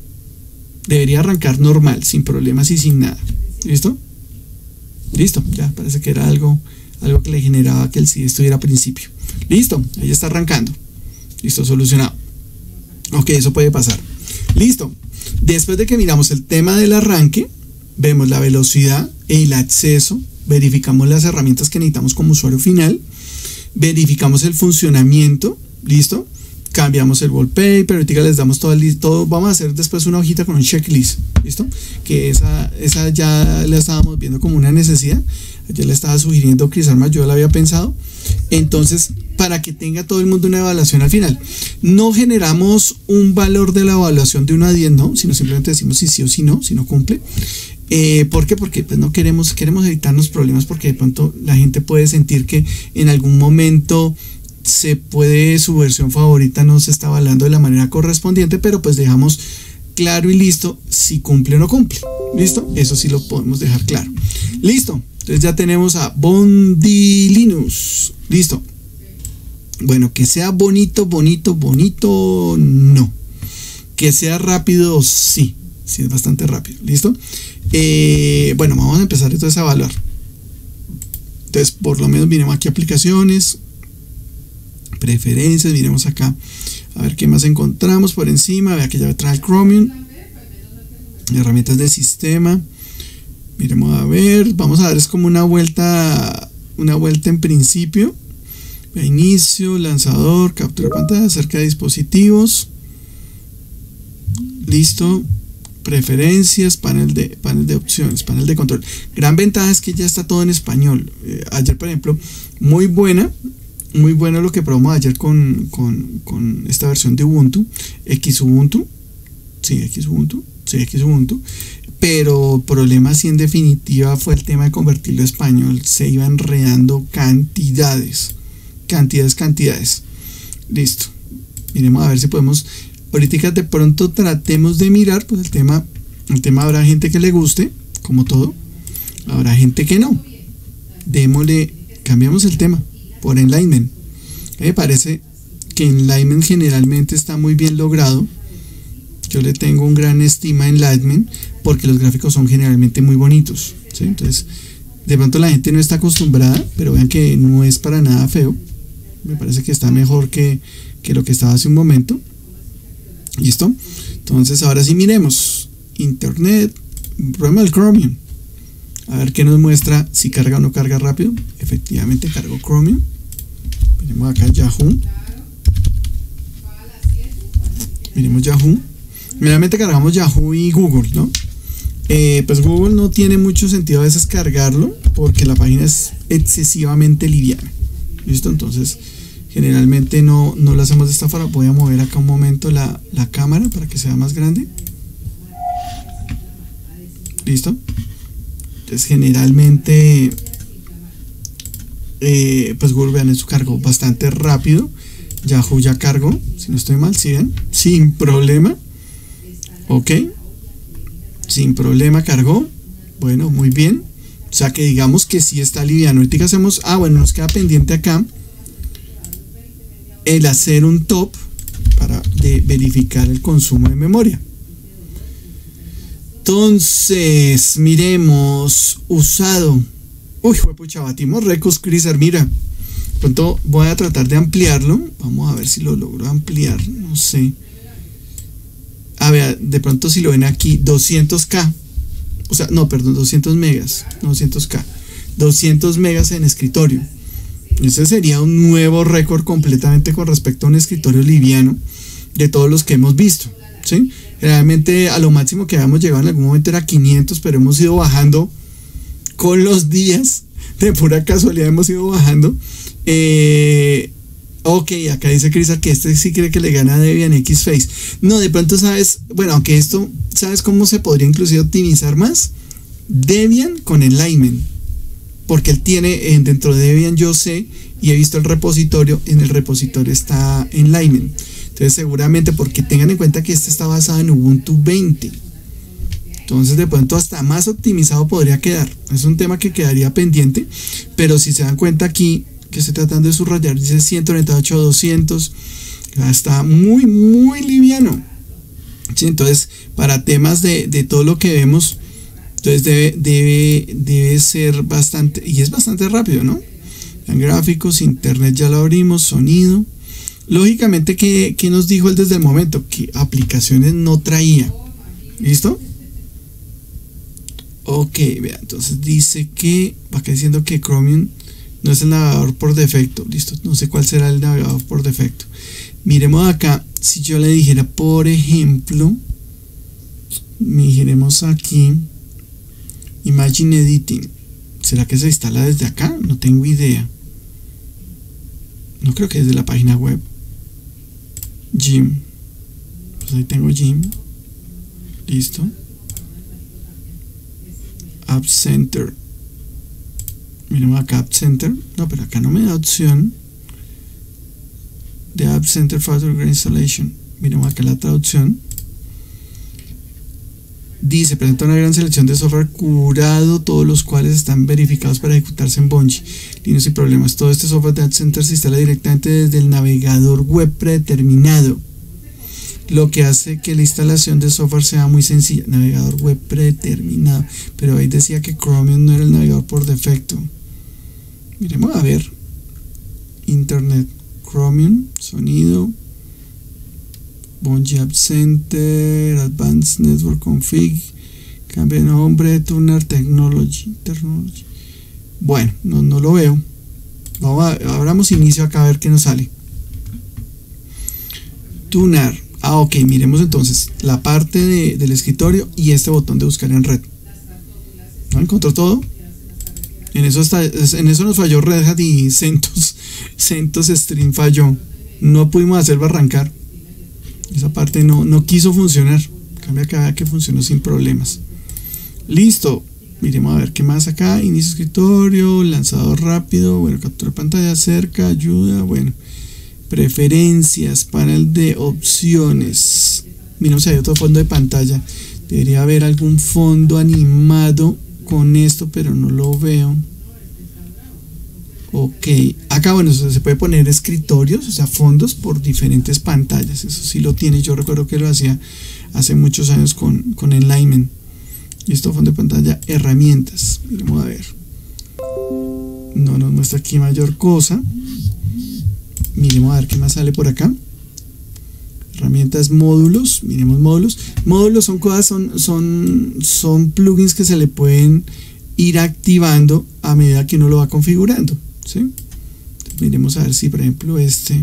Debería arrancar normal, sin problemas y sin nada. ¿Listo? Listo, ya parece que era algo, algo que le generaba que el C D estuviera a principio. Listo, ahí está arrancando. Listo, solucionado. Ok, eso puede pasar. Listo. Después de que miramos el tema del arranque, vemos la velocidad, el acceso, verificamos las herramientas que necesitamos como usuario final, verificamos el funcionamiento, listo, cambiamos el wallpaper, ahorita les damos todo el todo, vamos a hacer después una hojita con un checklist, listo, que esa, esa ya la estábamos viendo como una necesidad, ya le estaba sugiriendo Cris Armas, yo la había pensado, entonces para que tenga todo el mundo una evaluación al final. No generamos un valor de la evaluación de uno a diez, no, sino simplemente decimos si sí o si no, si no cumple. Eh, ¿Por qué? Porque pues no queremos, queremos evitarnos problemas, porque de pronto la gente puede sentir que en algún momento se puede, su versión favorita no se está evaluando de la manera correspondiente, pero pues dejamos claro y listo si cumple o no cumple. ¿Listo? Eso sí lo podemos dejar claro. Listo. Entonces ya tenemos a Bondi Linux. Listo. Bueno, que sea bonito, bonito, bonito, no. Que sea rápido, sí. Sí, es bastante rápido. ¿Listo? Eh, bueno, vamos a empezar entonces a evaluar. Entonces, por lo menos miremos aquí aplicaciones, preferencias, miremos acá a ver qué más encontramos por encima. Vea que ya trae el Chromium, herramientas de sistema. Miremos a ver, vamos a dar es como una vuelta, una vuelta en principio. Inicio, lanzador, captura de pantalla, acerca de dispositivos. Listo. Preferencias, panel de, panel de opciones, panel de control. Gran ventaja es que ya está todo en español. Eh, ayer, por ejemplo, muy buena, muy bueno lo que probamos ayer con, con, con esta versión de Ubuntu, Xubuntu. Sí, Xubuntu. Sí, Xubuntu. Pero problema sí en definitiva fue el tema de convertirlo a español. Se iba enredando cantidades. Cantidades, cantidades. Listo. Miremos a ver si podemos. Ahorita de pronto tratemos de mirar, pues el tema, el tema habrá gente que le guste, como todo, habrá gente que no. Démosle, cambiamos el tema por Enlightenment. Me parece que Enlightenment generalmente está muy bien logrado. Yo le tengo un gran estima a Enlightenment porque los gráficos son generalmente muy bonitos, ¿sí? Entonces, de pronto la gente no está acostumbrada, pero vean que no es para nada feo. Me parece que está mejor que, que lo que estaba hace un momento. ¿Listo? Entonces ahora sí miremos Internet, problema del Chromium. A ver qué nos muestra, si carga o no carga rápido. Efectivamente cargó Chromium. Miremos acá Yahoo. Miremos Yahoo. Generalmente cargamos Yahoo y Google, ¿no? Eh, pues Google no tiene mucho sentido a veces cargarlo porque la página es excesivamente liviana. ¿Listo? Entonces generalmente no, no lo hacemos de esta forma. Voy a mover acá un momento la, la cámara para que sea más grande. ¿Listo? Entonces generalmente eh, pues Google, vean, eso cargó bastante rápido. Yahoo ya cargó, si no estoy mal, ¿sí ven? Sin problema. Ok. Sin problema cargó. Bueno, muy bien. O sea que digamos que sí está liviano. Ahorita hacemos, ah bueno, nos queda pendiente acá el hacer un top para de verificar el consumo de memoria. Entonces, miremos, usado. Uy, pucha, batimos récords, Criser, mira. Pronto voy a tratar de ampliarlo. Vamos a ver si lo logro ampliar, no sé. A ver, de pronto si lo ven aquí, doscientos K. O sea, no, perdón, doscientos megas, doscientos K. doscientos megas en escritorio. Ese sería un nuevo récord completamente con respecto a un escritorio liviano de todos los que hemos visto, ¿sí? Realmente a lo máximo que habíamos llegado en algún momento era quinientos, pero hemos ido bajando con los días. De pura casualidad hemos ido bajando. Eh, ok, acá dice Crisa que este sí cree que le gana a Debian Xface. No, de pronto sabes, bueno, aunque esto, ¿sabes cómo se podría inclusive optimizar más? Debian con Enlightenment. Porque él tiene eh, dentro de Debian, yo sé y he visto el repositorio, en el repositorio está Enlightenment. Entonces seguramente, porque tengan en cuenta que este está basado en Ubuntu veinte, entonces de pronto hasta más optimizado podría quedar. Es un tema que quedaría pendiente, pero si se dan cuenta aquí que estoy tratando de subrayar, dice ciento noventa y ocho doscientos, está muy muy liviano, ¿sí? Entonces para temas de, de todo lo que vemos, entonces debe, debe, debe ser bastante, y es bastante rápido, ¿no? En gráficos, internet ya lo abrimos, sonido. Lógicamente, ¿qué, qué nos dijo él desde el momento? Que aplicaciones no traía. ¿Listo? Ok, vea, entonces dice que, va acá diciendo que Chromium no es el navegador por defecto. Listo, no sé cuál será el navegador por defecto. Miremos acá, si yo le dijera, por ejemplo, miremos aquí, Imagine Editing. ¿Será que se instala desde acá? No tengo idea. No creo que desde la página web. Gym. Pues ahí tengo Gym. Listo. App Center. Miremos acá App Center. No, pero acá no me da opción de App Center Further Installation. Miremos acá la traducción. Dice, presenta una gran selección de software curado, todos los cuales están verificados para ejecutarse en Bungie. Linux y problemas. Todo este software de App Center se instala directamente desde el navegador web predeterminado, lo que hace que la instalación de software sea muy sencilla. Navegador web predeterminado. Pero ahí decía que Chromium no era el navegador por defecto. Miremos a ver. Internet, Chromium, sonido, Bungie App Center, Advanced Network Config, cambio de nombre, Tuner Technology, Technology. Bueno, no, no lo veo. Vamos a, abramos inicio acá a ver qué nos sale. Tuner. Ah, ok, miremos entonces la parte de, del escritorio y este botón de buscar en red. ¿No encontró todo? En eso, está, en eso nos falló Red Hat y CentOS, CentOS Stream falló. No pudimos hacerlo arrancar. Esa parte no, no quiso funcionar. Cambia acá que funcionó sin problemas. Listo. Miremos a ver qué más acá. Inicio escritorio, lanzador rápido, bueno, captura de pantalla cerca, ayuda, bueno. Preferencias, panel de opciones. Miremos si hay otro fondo de pantalla. Debería haber algún fondo animado con esto, pero no lo veo. Ok, acá bueno, se puede poner escritorios, o sea, fondos por diferentes pantallas. Eso sí lo tiene, yo recuerdo que lo hacía hace muchos años con, con Enlightenment. Listo, fondo de pantalla, herramientas. Miremos a ver. No nos muestra aquí mayor cosa. Miremos a ver qué más sale por acá. Herramientas, módulos. Miremos módulos. Módulos son cosas, son, son, son plugins que se le pueden ir activando a medida que uno lo va configurando. ¿Sí? Entonces, miremos a ver si, por ejemplo, este.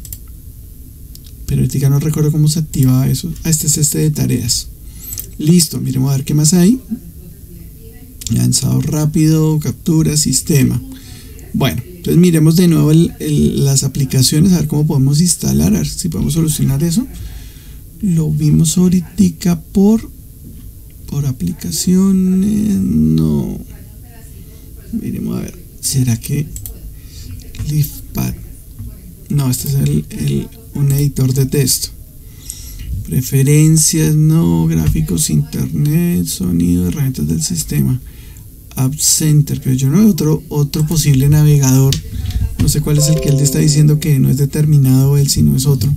Pero ahorita no recuerdo cómo se activaba eso. Ah, este es este de tareas. Listo, miremos a ver qué más hay. Lanzador rápido, captura, sistema. Bueno, entonces miremos de nuevo el, el, las aplicaciones, a ver cómo podemos instalar, a ver si podemos solucionar eso. Lo vimos ahorita por, por aplicaciones, no. Miremos a ver, ¿será que LeafPad? No, este es el, el, un editor de texto. Preferencias, no, gráficos, internet, sonido, herramientas del sistema, App Center, pero yo no veo otro, otro posible navegador. No sé cuál es el que él está diciendo que no es determinado él, sino es otro.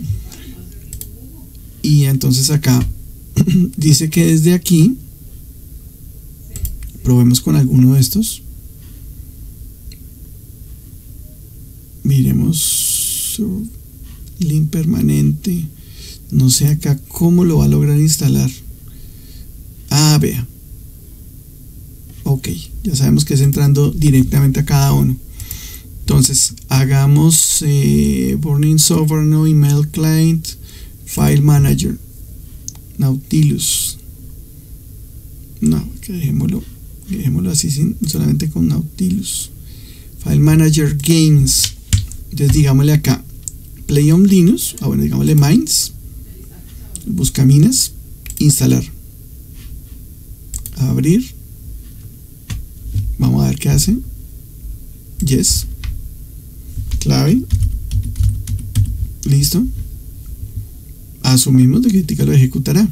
Y entonces acá dice que desde aquí probemos con alguno de estos. Miremos link permanente. No sé acá cómo lo va a lograr instalar. Ah, vea. Ok, ya sabemos que es entrando directamente a cada uno. Entonces, hagamos eh, Burning Software, no, Email Client, File Manager, Nautilus. No, que dejémoslo, dejémoslo así, sin, solamente con Nautilus. File Manager Games. Entonces, digámosle acá, Play on Linux. Ah, bueno, digámosle Minds. Buscaminas, instalar, abrir, vamos a ver qué hace. Yes, clave, listo, asumimos de que ahorita lo ejecutará.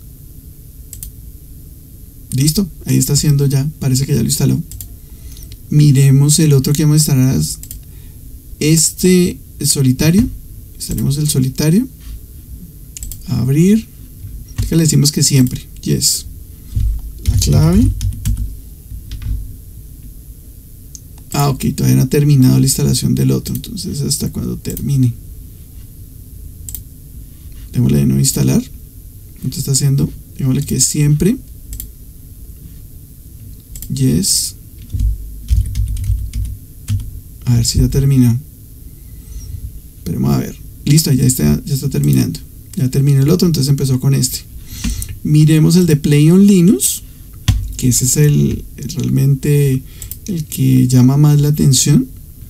Listo, ahí está haciendo ya, parece que ya lo instaló. Miremos el otro que vamos a instalar, este solitario, instalemos el solitario. Abrir, que le decimos que siempre, yes, la clave. Ah, ok, todavía no ha terminado la instalación del otro, entonces hasta cuando termine. Démosle de nuevo instalar. Entonces está haciendo, démosle que siempre, yes. A ver si ya terminó. Pero vamos a ver, listo, ya está, ya está terminando. Ya terminó el otro, entonces empezó con este. Miremos el de Play on Linux, que ese es el, el realmente el que llama más la atención.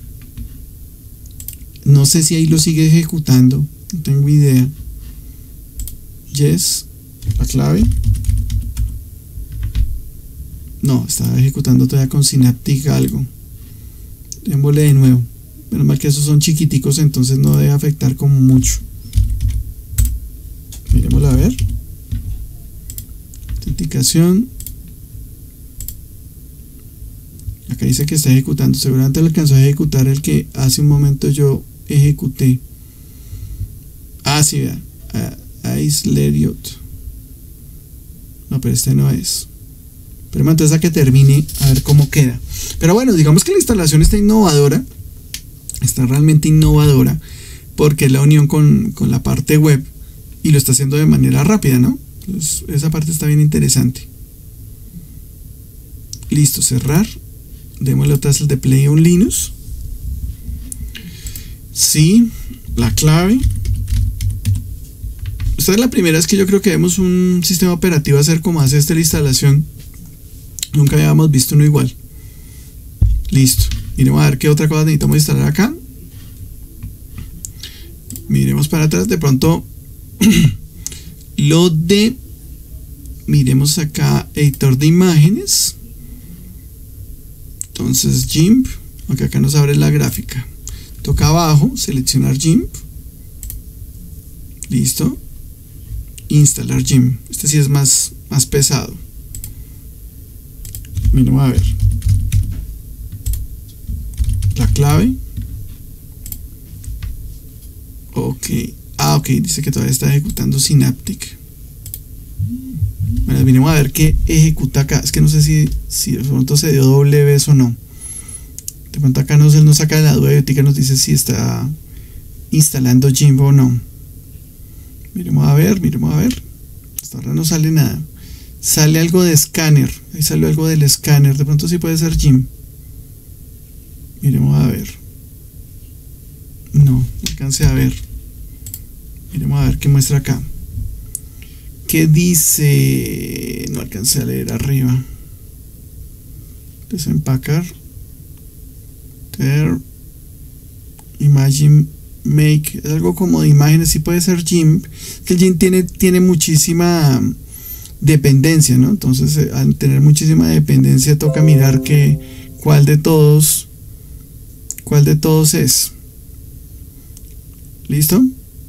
No sé si ahí lo sigue ejecutando, no tengo idea. Yes, la clave. No, está ejecutando todavía con Synaptic algo. Démosle de nuevo. Menos mal que esos son chiquiticos, entonces no debe afectar como mucho. Miremoslo a ver. Autenticación. Acá dice que está ejecutando. Seguramente lo alcanzó a ejecutar el que hace un momento yo ejecuté. Ah, sí, vean. Ice Lariat. No, pero este no es. Pero entonces a que termine a ver cómo queda. Pero bueno, digamos que la instalación está innovadora. Está realmente innovadora. Porque es la unión con, con la parte web. Y lo está haciendo de manera rápida, ¿no? Entonces esa parte está bien interesante. Listo, cerrar. Démosle otra vez el de Play on Linux. Sí, la clave. Esta es la primera vez que yo creo que vemos un sistema operativo hacer como hace esta la instalación. Nunca habíamos visto uno igual. Listo. Miremos a ver qué otra cosa necesitamos instalar acá. Miremos para atrás. De pronto lo de... Miremos acá, editor de imágenes. Entonces GIMP. Aunque acá nos abre la gráfica. Toca abajo, seleccionar GIMP. Listo. Instalar GIMP. Este sí es más, más pesado. Miremos a ver. La clave. Ok. Ah, ok. Dice que todavía está ejecutando Synaptic. Bueno, miremos a ver qué ejecuta acá. Es que no sé si, si de pronto se dio doble vez o no. De pronto acá nos, nos saca de la duda y ahorita nos dice si está instalando GIMP o no. Miremos a ver, miremos a ver. Hasta ahora no sale nada. Sale algo de escáner. Ahí salió algo del escáner. De pronto sí puede ser GIMP. Miremos a ver. No, no alcancé a ver. Miremos a ver qué muestra acá. ¿Qué dice? No alcancé a leer arriba. Desempacar. Ter. Imagine Make. Es algo como de imágenes. Sí puede ser GIMP. Que el GIMP tiene, tiene muchísima dependencia, ¿no? Entonces, eh, al tener muchísima dependencia, toca mirar que cuál de todos. ¿Cuál de todos es? ¿Listo?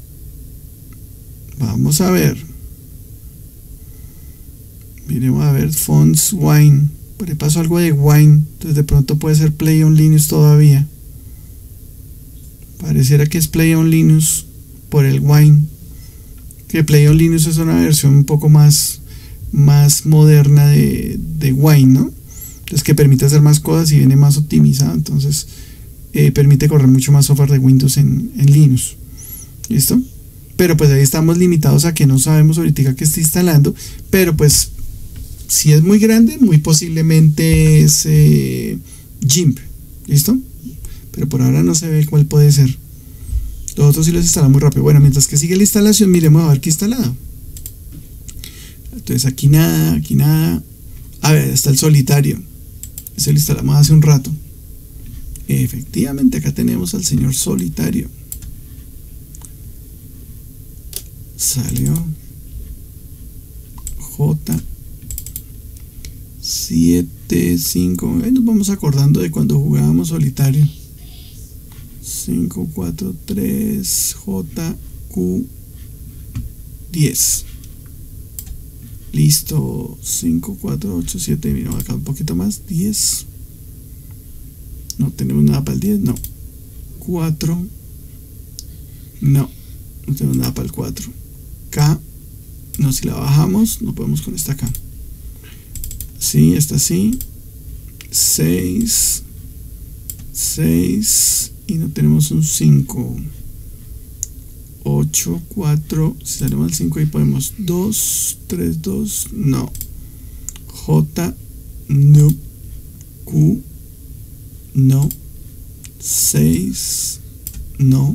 Vamos a ver. Miremos a ver. Fonts Wine. Por ahí pasó algo de Wine. Entonces de pronto puede ser Play on Linux todavía. Pareciera que es Play on Linux por el Wine. Que Play on Linux es una versión un poco más, más moderna de, de Wine, ¿no? Entonces que permite hacer más cosas y viene más optimizado. Entonces eh, permite correr mucho más software de Windows en, en Linux. ¿Listo? Pero pues ahí estamos limitados a que no sabemos ahorita qué está instalando. Pero pues si es muy grande, muy posiblemente es eh, GIMP. ¿Listo? Pero por ahora no se ve cuál puede ser. Los otros sí los instalan muy rápido. Bueno, mientras que sigue la instalación, miremos a ver qué he instalado. Entonces aquí nada, aquí nada. A ver, está el solitario. Ese lo instalamos hace un rato. Efectivamente, acá tenemos al señor solitario. Salió J siete cinco. Ahí nos vamos acordando de cuando jugábamos solitario. cinco cuatro tres J Q diez. Listo. cinco cuatro ocho siete. Mira, acá un poquito más. diez. No tenemos nada para el diez. No. cuatro. No. No tenemos nada para el cuatro. K. No, si la bajamos, no podemos con esta K. Sí, esta sí. seis. seis. Y no tenemos un cinco. ocho, cuatro. Si salimos al cinco, ahí podemos dos, tres, dos. No. J. No. Q. No. seis. No.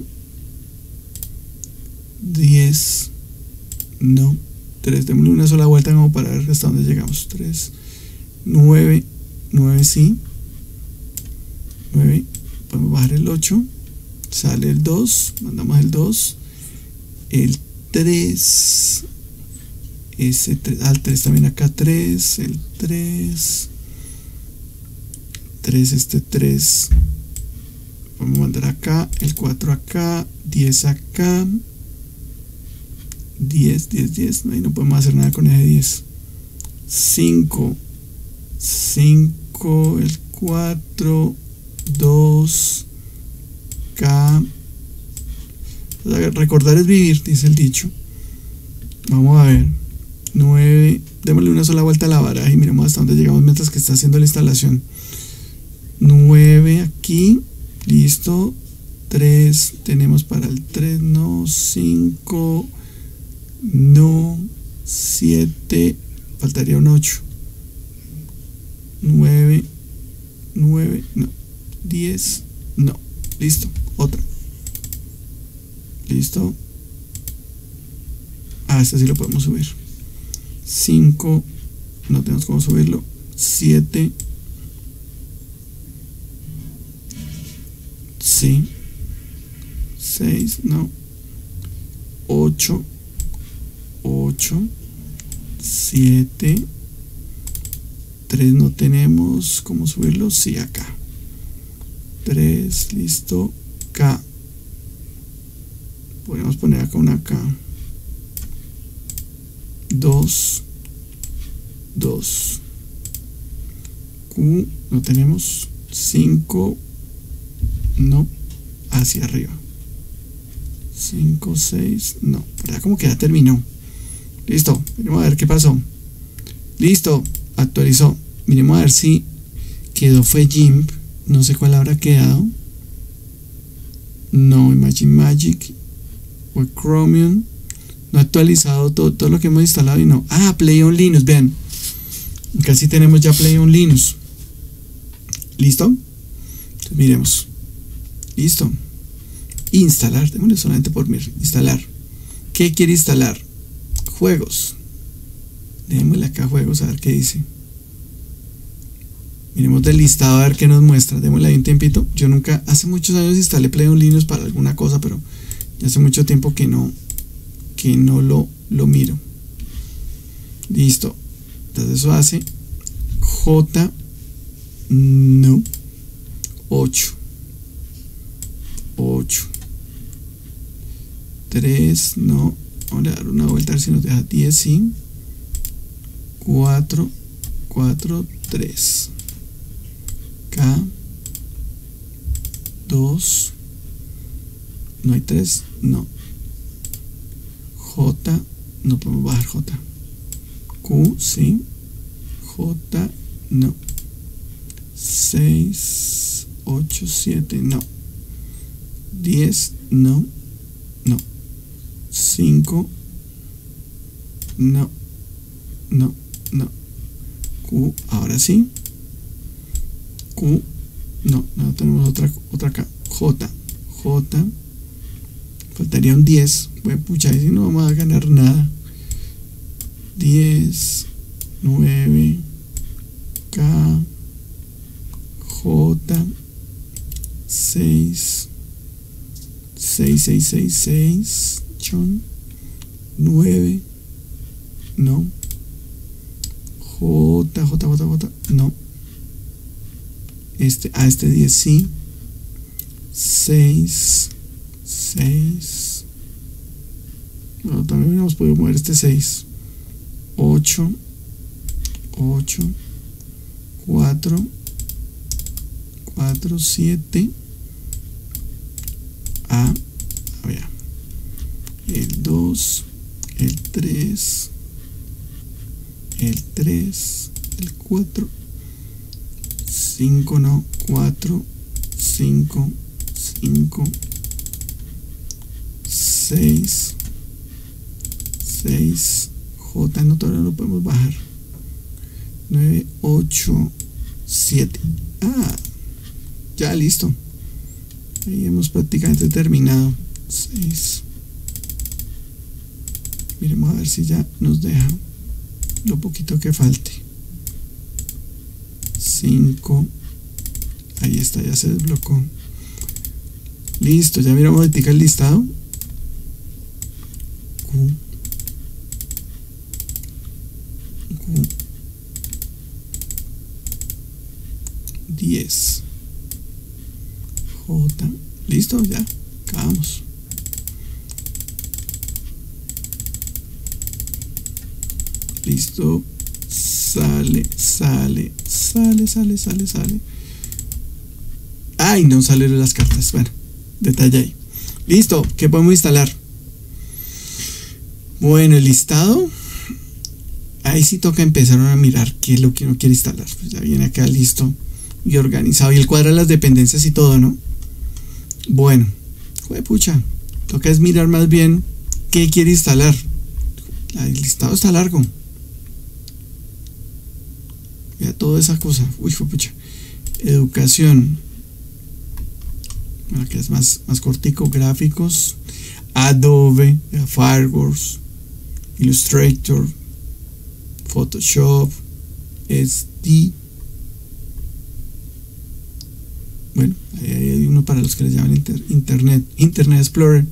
diez. No. tres. Démosle una sola vuelta como para ver hasta dónde llegamos. tres. nueve. nueve sí. nueve. Podemos bajar el ocho. Sale el dos. Mandamos el dos. El tres. Ese tres. Al tres también acá tres. El tres. tres. Este tres. Vamos a mandar acá. El cuatro acá. diez acá. diez, diez, diez. Ahí no podemos hacer nada con ese diez. cinco. cinco. El cuatro. dos. K. Recordar es vivir, dice el dicho. Vamos a ver. nueve. démosle una sola vuelta a la baraja y miremos hasta dónde llegamos mientras que está haciendo la instalación. nueve aquí, listo. tres, tenemos para el tres, no. cinco, no. siete, faltaría un ocho. nueve, nueve, no. diez, no. Listo, otra. Listo. Ah, este sí lo podemos subir. cinco, no tenemos cómo subirlo. siete, sí. seis, no. ocho, ocho, siete, tres, no tenemos cómo subirlo. Sí, acá. tres, listo. K. Podemos poner acá una K. dos, dos. Q, no tenemos. cinco, no. Hacia arriba. cinco, seis, no. ¿Verdad? Como que ya terminó. Listo. Miremos a ver qué pasó. Listo. Actualizó. Miremos a ver si quedó. Fue GIMP. No sé cuál habrá quedado. No, Imagine Magic. Fue Chromium. No ha actualizado todo, todo lo que hemos instalado y no. Ah, Play on Linux. Vean. Casi tenemos ya Play on Linux. ¿Listo? Entonces, miremos. Listo. Instalar. Démosle solamente por mir. Instalar. ¿Qué quiere instalar? Juegos. Démosle acá juegos a ver qué dice. Miremos del listado a ver qué nos muestra. Démosle ahí un tiempito. Yo nunca, hace muchos años instalé Play on Linux para alguna cosa, pero ya hace mucho tiempo que no que no lo, lo miro. Listo. Entonces eso hace J no ocho ocho tres no. Vamos a dar una vuelta a ver si nos deja diez, sí. cuatro cuatro tres K dos, no hay tres, no. J, no podemos bajar J. Q, sí. J, no. seis, ocho, siete, no. diez, no. No. cinco, no. No, no. Q, ahora sí. Q, no, no tenemos otra, otra acá. J, J, faltaría un diez. Voy a puchar y si no vamos a ganar nada. diez, nueve, K, J, seis, seis, seis, seis, seis, John, nueve, no. J, J, J, J, no. Este, a este diez sí. seis, seis. No, también hubiéramos podido mover este seis. ocho, ocho, cuatro, cuatro, siete. A, a ver, el dos, el tres, el tres, el cuatro, cinco, no, cuatro, cinco, cinco, seis, seis, J, no, todavía no lo podemos bajar. nueve, ocho, siete. Ah, ya listo. Ahí hemos prácticamente terminado. seis. Miremos a ver si ya nos deja lo poquito que falte. cinco. Ahí está, ya se desbloqueó. Listo, ya miramos ahorita el listado. Q. Q. diez. J. Listo, ya. Acabamos. Listo. Sale, sale, sale, sale, sale, sale. Ay, no salen las cartas. Bueno, detalle ahí. Listo, ¿qué podemos instalar? Bueno, el listado. ahí sí toca empezar a mirar qué es lo que uno quiere instalar. Pues ya viene acá listo y organizado, y el cuadro de las dependencias y todo, ¿no? Bueno, pucha, toca es mirar más bien qué quiere instalar. El listado está largo. Vea toda esa cosa. Uy, pucha. Educación. Bueno, que es más, más cortico. Gráficos. Adobe, Fireworks, Illustrator, Photoshop, S D. Bueno, ahí hay uno para los que les llaman inter, Internet, Internet Explorer,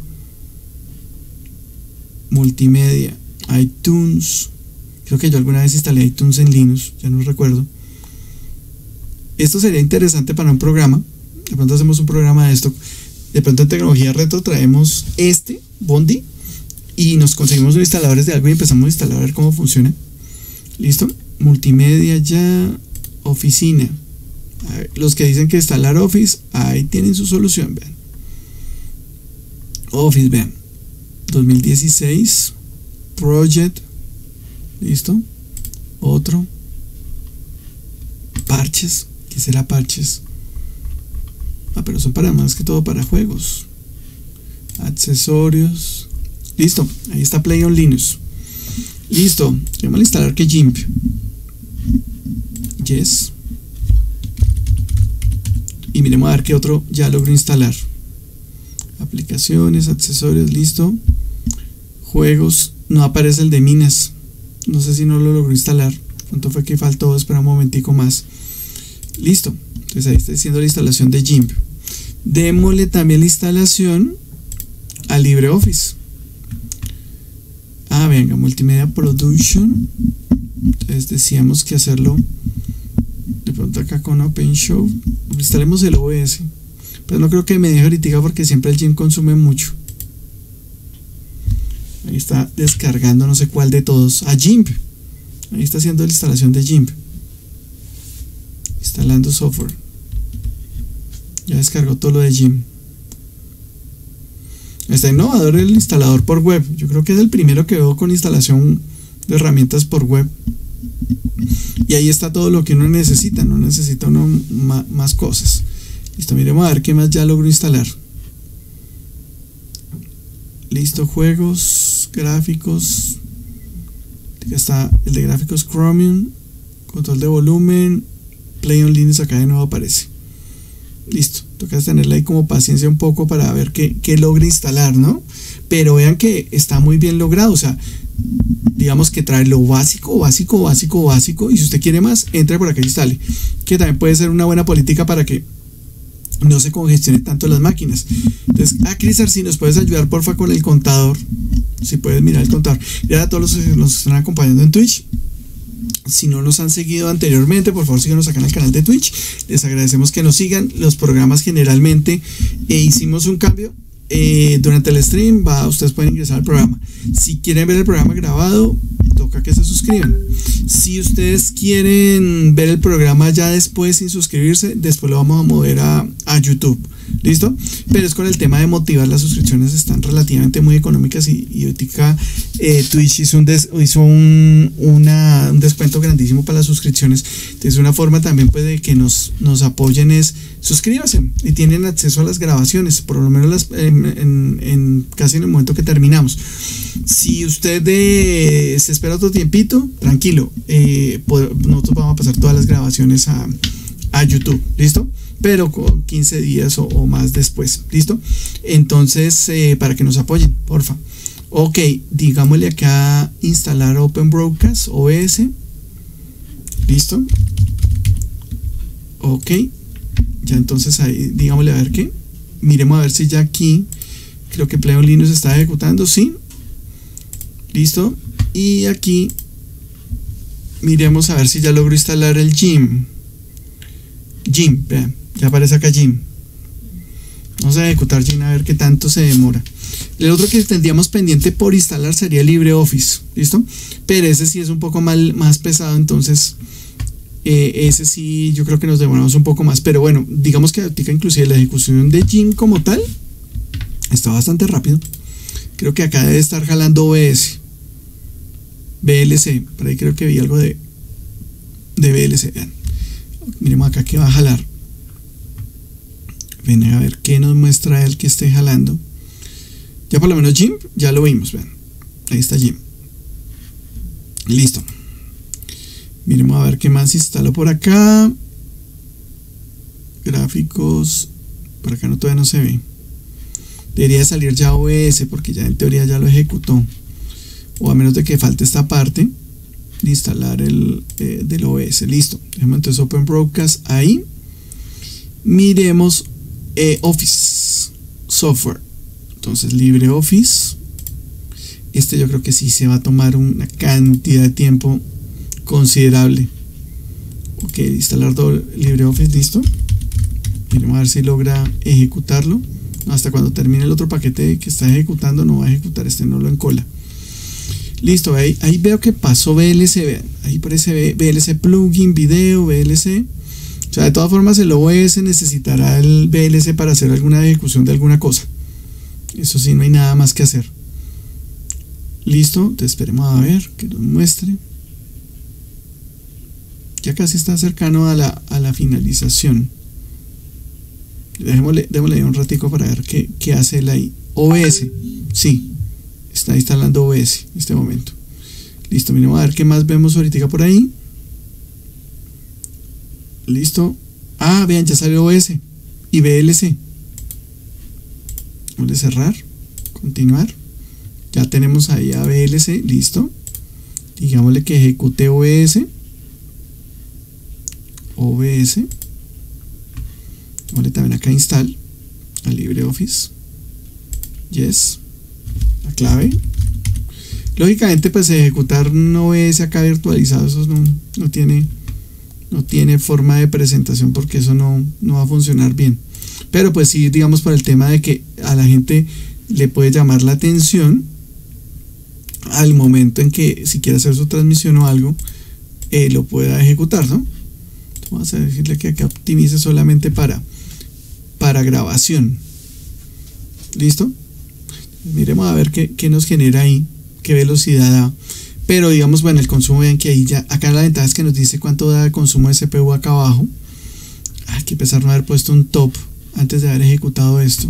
multimedia, iTunes. Creo que yo alguna vez instalé iTunes en Linux, ya no recuerdo. Esto sería interesante para un programa. De pronto hacemos un programa de esto. De pronto en tecnología retro traemos este Bondi y nos conseguimos unos instaladores de algo y empezamos a instalar a ver cómo funciona. Listo, multimedia ya, oficina. A ver, los que dicen que instalar Office, ahí tienen su solución, vean. Office, vean, dos mil dieciséis, Project, listo, otro, parches. ¿Qué será parches? Ah, pero son para más que todo para juegos. Accesorios. Listo, ahí está Play on Linux. Listo, vamos a instalar que GIMP. Yes. Y miremos a ver qué otro ya logro instalar. Aplicaciones, accesorios, listo. Juegos, no aparece el de minas. No sé si no lo logró instalar. ¿Cuánto fue que faltó? Espera un momentico más. Listo. Entonces ahí está diciendo la instalación de GIMP. Démosle también la instalación a LibreOffice. Ah, venga, Multimedia Production. Entonces decíamos que hacerlo de pronto acá con OpenShow. Instalemos el O B S. Pero no creo que me deje ahorita porque siempre el GIMP consume mucho. Ahí está descargando no sé cuál de todos. A GIMP. Ahí está haciendo la instalación de GIMP. Instalando software. Ya descargó todo lo de GIMP. Está innovador el instalador por web. Yo creo que es el primero que veo con instalación de herramientas por web. Y ahí está todo lo que uno necesita. No necesita uno ma más cosas. Listo, miremos a ver qué más ya logro instalar. Listo, juegos, gráficos. Acá está el de gráficos Chromium. Control de volumen. Play on Linux acá de nuevo aparece. Listo, toca tenerle ahí como paciencia un poco para ver qué, qué logra instalar, ¿no? Pero vean que está muy bien logrado, o sea, digamos que trae lo básico, básico, básico, básico, y si usted quiere más, entre por acá y instale, que también puede ser una buena política para que no se congestione tanto las máquinas. Entonces, ah, Crisar, si nos puedes ayudar porfa con el contador, si puedes mirar el contador. Y ahora a todos los que nos están acompañando en Twitch, si no nos han seguido anteriormente, por favor síganos acá en el canal de Twitch. Les agradecemos que nos sigan. Los programas generalmente eh, hicimos un cambio eh, durante el stream. Va, ustedes pueden ingresar al programa. Si quieren ver el programa grabado, toca que se suscriban. Si ustedes quieren ver el programa ya después sin suscribirse, después lo vamos a mover a, a YouTube. ¿Listo? Pero es con el tema de motivar. Las suscripciones están relativamente muy económicas y, y ahorita eh, Twitch hizo, un, des, hizo un, una, un descuento grandísimo para las suscripciones. Entonces una forma también pues, de que nos, nos apoyen es suscríbanse y tienen acceso a las grabaciones, por lo menos las, en, en, en casi en el momento que terminamos. Si usted eh, se espera otro tiempito, tranquilo, eh, nosotros vamos a pasar todas las grabaciones a, a YouTube, ¿listo? Pero con quince días o, o más después, ¿listo? Entonces, eh, para que nos apoyen, porfa. Ok, digámosle acá instalar Open Broadcast, O B S. ¿Listo? Ok. Ya entonces ahí, digámosle a ver qué. Miremos a ver si ya aquí, creo que Play on Linux está ejecutando, sí. Listo. Y aquí, miremos a ver si ya logro instalar el GIMP. GIMP, vean. Ya aparece acá GIMP. Vamos a ejecutar GIMP a ver qué tanto se demora. El otro que tendríamos pendiente por instalar sería LibreOffice. ¿Listo? Pero ese sí es un poco mal, más pesado. Entonces eh, ese sí yo creo que nos demoramos un poco más. Pero bueno, digamos que inclusive la ejecución de GIMP como tal está bastante rápido. Creo que acá debe estar jalando O B S. V L C, por ahí creo que vi algo de, de V L C. Vean. Miremos acá que va a jalar. Ven a ver qué nos muestra él que esté jalando. Ya por lo menos GIMP, ya lo vimos, vean. Ahí está GIMP. Listo. Miremos a ver qué más instalo por acá. Gráficos. Por acá no, todavía no se ve. Debería salir ya O B S porque ya en teoría ya lo ejecutó. O a menos de que falte esta parte de instalar el eh, del O B S. Listo. Dejemos entonces Open Broadcast ahí. Miremos eh, Office Software. Entonces LibreOffice. Este yo creo que sí se va a tomar una cantidad de tiempo considerable. Ok, instalar todo LibreOffice, listo. Miremos a ver si logra ejecutarlo. Hasta cuando termine el otro paquete que está ejecutando no va a ejecutar, este no lo encola. Listo, ahí, ahí veo que pasó V L C, vean, ahí aparece V L C plugin, video, V L C. O sea, de todas formas el O B S necesitará el V L C para hacer alguna ejecución de alguna cosa. Eso sí, no hay nada más que hacer. Listo, te esperemos a ver que nos muestre. Ya casi está cercano a la, a la finalización. Dejémosle, démosle un ratico para ver qué, qué hace él ahí. O B S, sí, está instalando O B S en este momento. Listo, miremos a ver qué más vemos ahorita por ahí. Listo. Ah, vean, ya salió O B S y V L C. Vamos a cerrar, continuar. Ya tenemos ahí a V L C, listo. Digámosle que ejecute O B S. O B S. Vale, también acá install a LibreOffice. Yes. La clave. Lógicamente, pues ejecutar un O B S acá virtualizado, eso no, no tiene no tiene forma de presentación porque eso no, no va a funcionar bien. Pero pues sí, digamos, por el tema de que a la gente le puede llamar la atención al momento en que si quiere hacer su transmisión o algo, eh, lo pueda ejecutar, ¿no? Vamos a decirle que acá optimice solamente para para grabación. ¿Listo? Miremos a ver qué, qué nos genera ahí, qué velocidad da. Pero digamos, bueno, el consumo, vean que ahí ya, acá la ventaja es que nos dice cuánto da el consumo de C P U acá abajo. Hay que pesar no haber puesto un top antes de haber ejecutado esto.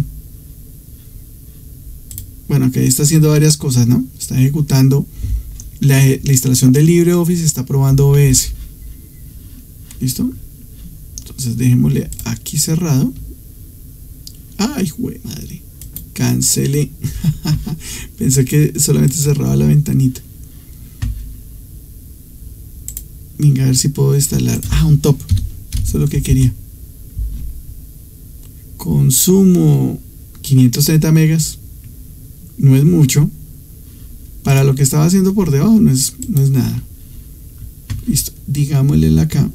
Bueno, que está haciendo varias cosas, ¿no? Está ejecutando la, la instalación de LibreOffice, está probando O B S. ¿Listo? Entonces dejémosle aquí cerrado. Ay, jue madre. Cancelé. Pensé que solamente cerraba la ventanita. Venga, a ver si puedo instalar. Ah, un top. Eso es lo que quería. Consumo quinientos treinta megas. No es mucho. Para lo que estaba haciendo por debajo no es, no es nada. Listo. Digámosle acá.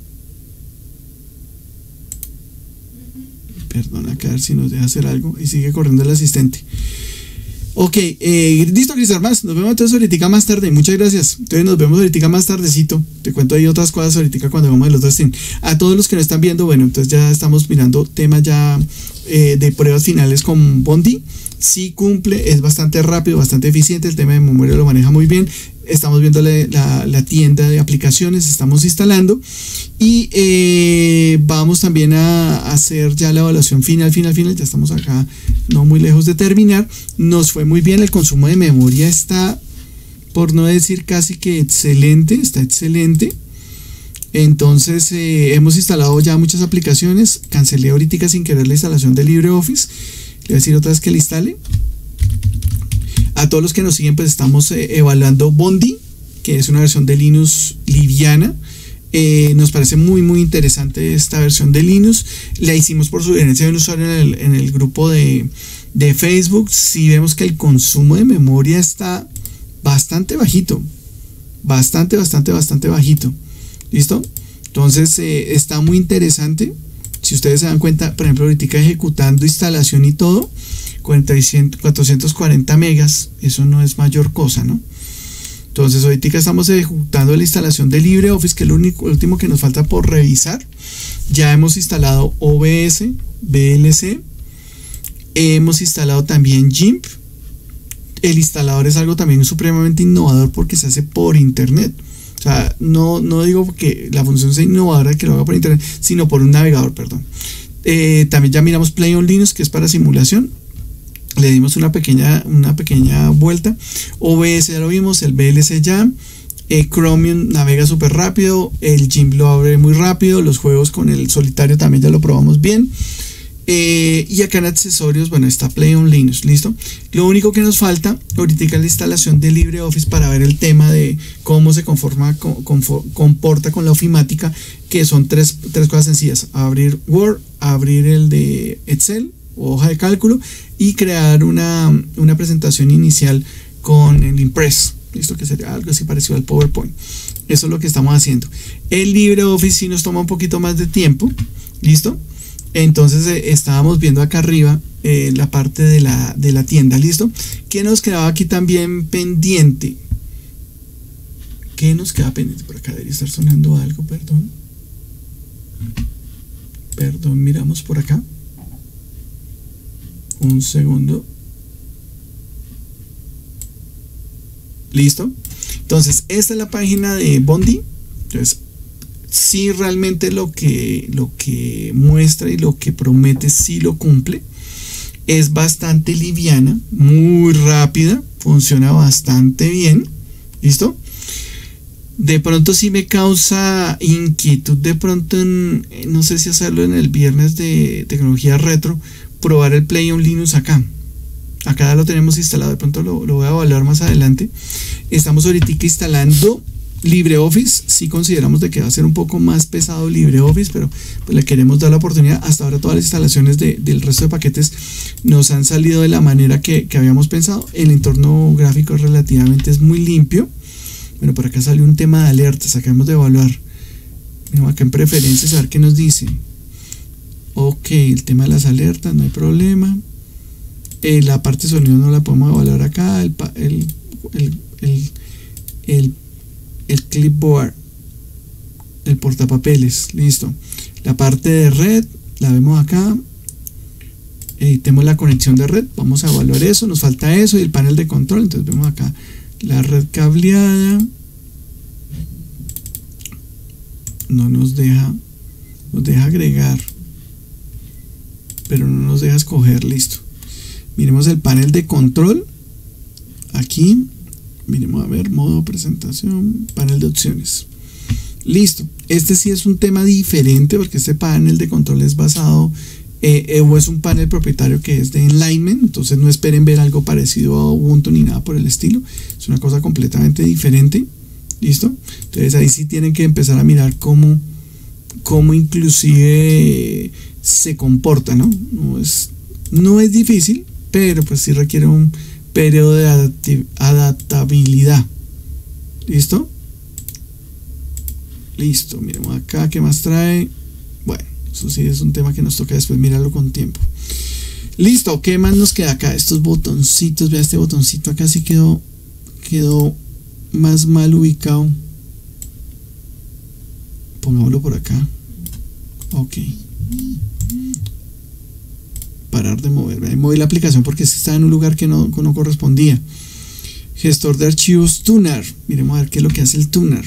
Perdón, acá a ver si nos deja hacer algo. Y sigue corriendo el asistente. Ok, eh, listo, Cristal, más. Nos vemos entonces ahorita más tarde. Muchas gracias. Entonces nos vemos ahorita más tardecito. Te cuento ahí otras cosas ahorita cuando vamos al otro stream. A todos los que nos están viendo, bueno, entonces ya estamos mirando temas ya eh, de pruebas finales con Bondi. Sí cumple, es bastante rápido, bastante eficiente. El tema de memoria lo maneja muy bien. Estamos viendo la, la, la tienda de aplicaciones, estamos instalando y eh, vamos también a hacer ya la evaluación final, final, final. Ya estamos acá no muy lejos de terminar. Nos fue muy bien, el consumo de memoria está, por no decir casi que excelente, está excelente. Entonces eh, hemos instalado ya muchas aplicaciones. Cancelé ahorita sin querer la instalación de LibreOffice. Le voy a decir otra vez que la instale. A todos los que nos siguen, pues estamos eh, evaluando Bondi, que es una versión de Linux liviana. Eh, nos parece muy muy interesante esta versión de Linux. La hicimos por sugerencia de un usuario en el, en el grupo de, de Facebook. Si vemos que el consumo de memoria está bastante bajito, bastante bastante bastante bajito. ¿Listo? Entonces eh, está muy interesante. Si ustedes se dan cuenta, por ejemplo, ahorita ejecutando instalación y todo, cuatrocientos cuarenta megas, eso no es mayor cosa, ¿no? Entonces ahorita estamos ejecutando la instalación de LibreOffice, que es lo único, lo último que nos falta por revisar. Ya hemos instalado O B S, V L C, hemos instalado también GIMP. el instalador es algo también supremamente innovador porque se hace por internet. O sea, no, no digo que la función sea innovadora que lo haga por internet, sino por un navegador, perdón. Eh, también ya miramos Play on Linux, que es para simulación. Le dimos una pequeña, una pequeña vuelta. O B S ya lo vimos, el V L C ya. Eh, Chromium navega súper rápido, el Gimp lo abre muy rápido, los juegos con el solitario también ya lo probamos bien. Eh, y acá en accesorios, bueno, está Play on Linux, listo. Lo único que nos falta ahorita es la instalación de LibreOffice para ver el tema de cómo se conforma, con, conform, comporta con la ofimática, que son tres, tres cosas sencillas: abrir Word, abrir el de Excel o hoja de cálculo y crear una, una presentación inicial con el Impress, listo, que sería algo así parecido al PowerPoint. Eso es lo que estamos haciendo. El LibreOffice sí nos toma un poquito más de tiempo, listo. Entonces eh, estábamos viendo acá arriba eh, la parte de la, de la tienda, listo. ¿Qué nos quedaba aquí también pendiente? ¿Qué nos queda pendiente? Por acá debería estar sonando algo, perdón. Perdón, miramos por acá. Un segundo. Listo. Entonces, esta es la página de Bondi. Entonces, sí, realmente lo que, lo que muestra y lo que promete sí lo cumple. Es bastante liviana, muy rápida, funciona bastante bien. ¿Listo? De pronto sí me causa inquietud, de pronto en, no sé si hacerlo en el viernes de tecnología retro, probar el Play on Linux acá. Acá ya lo tenemos instalado, de pronto lo, lo voy a evaluar más adelante. Estamos ahorita instalando LibreOffice. Sí consideramos de que va a ser un poco más pesado LibreOffice, pero pues le queremos dar la oportunidad. Hasta ahora todas las instalaciones de, del resto de paquetes nos han salido de la manera que, que habíamos pensado. El entorno gráfico relativamente es muy limpio. Bueno, por acá salió un tema de alertas, acabamos de evaluar. Miramos acá en preferencias a ver qué nos dice. Ok, el tema de las alertas, no hay problema. Eh, la parte de sonido no la podemos evaluar acá. El, el, el, el, el, el clipboard, el portapapeles, listo. La parte de red la vemos acá. Eh, tenemos la conexión de red, vamos a evaluar eso. Nos falta eso y el panel de control. Entonces vemos acá la red cableada. No nos deja, nos deja agregar, pero no nos deja escoger, listo. Miremos el panel de control. Aquí, miremos a ver, modo presentación, panel de opciones. Listo. Este sí es un tema diferente porque este panel de control es basado, eh, eh, o es un panel propietario que es de Enlightenment. Entonces no esperen ver algo parecido a Ubuntu ni nada por el estilo. Es una cosa completamente diferente. Listo. Entonces ahí sí tienen que empezar a mirar cómo, cómo inclusive se comporta, ¿no? No es, no es difícil, pero pues sí requiere un periodo de adaptabilidad. ¿Listo? Listo, miremos acá qué más trae. Bueno, eso sí es un tema que nos toca después mirarlo con tiempo. Listo, ¿qué más nos queda acá? Estos botoncitos, vea, este botoncito acá sí quedó, quedó más mal ubicado. Pongámoslo por acá. Ok. Parar de mover. Moví la aplicación porque estaba en un lugar que no, que no correspondía. Gestor de archivos Tuner. Miremos a ver qué es lo que hace el Tuner.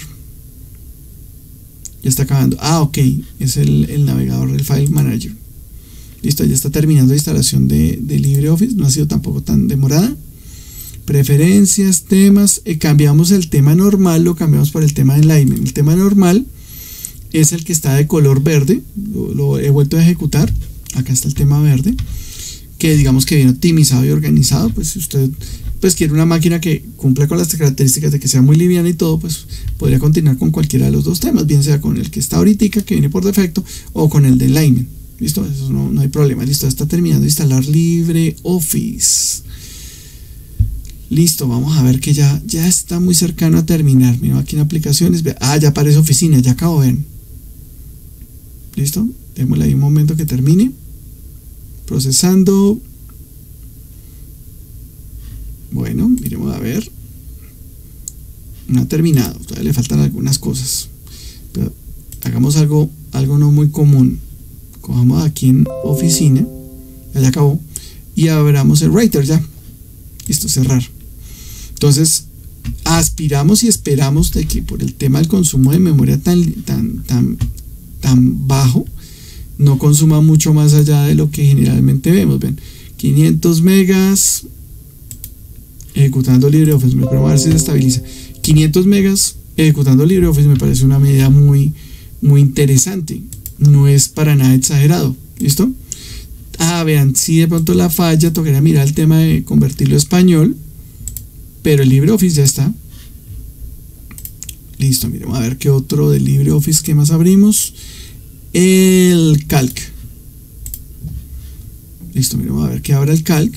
Ya está acabando. Ah, ok. Es el, el navegador del File Manager. Listo, ya está terminando la instalación de, de LibreOffice. No ha sido tampoco tan demorada. Preferencias, temas. Eh, cambiamos el tema normal, lo cambiamos por el tema de Enlightenment. El tema normal es el que está de color verde. Lo, lo he vuelto a ejecutar. Acá está el tema verde, que digamos que viene optimizado y organizado. Pues si usted pues quiere una máquina que cumpla con las características de que sea muy liviana y todo, pues podría continuar con cualquiera de los dos temas, bien sea con el que está ahorita, que viene por defecto, o con el de Enlightenment. Listo, eso no, no hay problema. Listo, está terminando de instalar LibreOffice. Listo, vamos a ver que ya, ya está muy cercano a terminar. Mira aquí en aplicaciones, ah, ya aparece oficina, ya acabo, ven. Listo, démosle ahí un momento que termine. Procesando. Bueno, miremos a ver. No ha terminado, todavía le faltan algunas cosas. Pero hagamos algo, algo no muy común. Cojamos aquí en oficina, ya acabó, y abramos el Writer ya. Listo, cerrar. Entonces, aspiramos y esperamos de que por el tema del consumo de memoria tan, tan, tan, tan bajo, no consuma mucho más allá de lo que generalmente vemos. Ven, quinientos megas ejecutando LibreOffice, pero vamos a ver si se estabiliza. quinientos megas ejecutando LibreOffice me parece una medida muy, muy interesante, no es para nada exagerado. ¿Listo? Ah, vean, si de pronto la falla, tocaría mirar el tema de convertirlo a español, pero el LibreOffice ya está. Listo, miremos a ver qué otro de LibreOffice que más abrimos. El Calc. Listo, miremos a ver qué abra el Calc.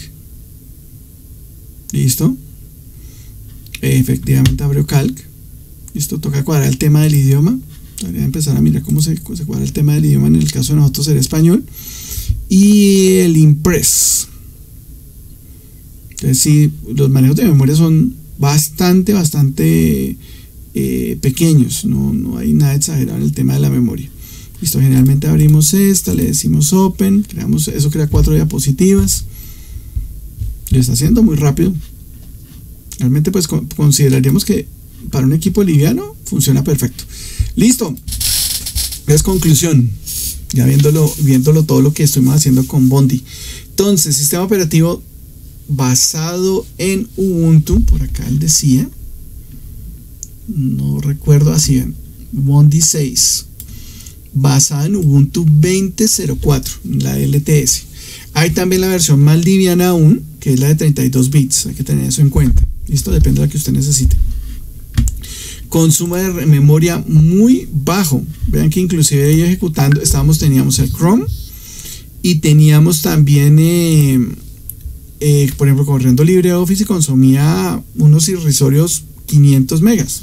Listo. Efectivamente abrió Calc. Listo, toca cuadrar el tema del idioma. Voy a empezar a mirar cómo se, cómo se cuadra el tema del idioma. En el caso de nosotros será español. Y el Impress. Entonces sí, los manejos de memoria son bastante, bastante eh, pequeños. No, no hay nada exagerado en el tema de la memoria. Listo, generalmente abrimos esta, le decimos Open, creamos, eso crea cuatro diapositivas. Lo está haciendo muy rápido. Realmente pues consideraríamos que para un equipo liviano funciona perfecto. Listo. Es conclusión. Ya viéndolo, viéndolo todo lo que estuvimos haciendo con Bondi. Entonces, sistema operativo basado en Ubuntu. Por acá él decía. No recuerdo así. Bien. Bondi seis. Basada en Ubuntu veinte cero cuatro. La L T S. Hay también la versión más liviana aún, que es la de treinta y dos bits. Hay que tener eso en cuenta. Listo, depende de la que usted necesite. Consumo de memoria muy bajo. Vean que inclusive ahí ejecutando estábamos, teníamos el Chrome y teníamos también eh, eh, por ejemplo corriendo LibreOffice y consumía unos irrisorios quinientos megas,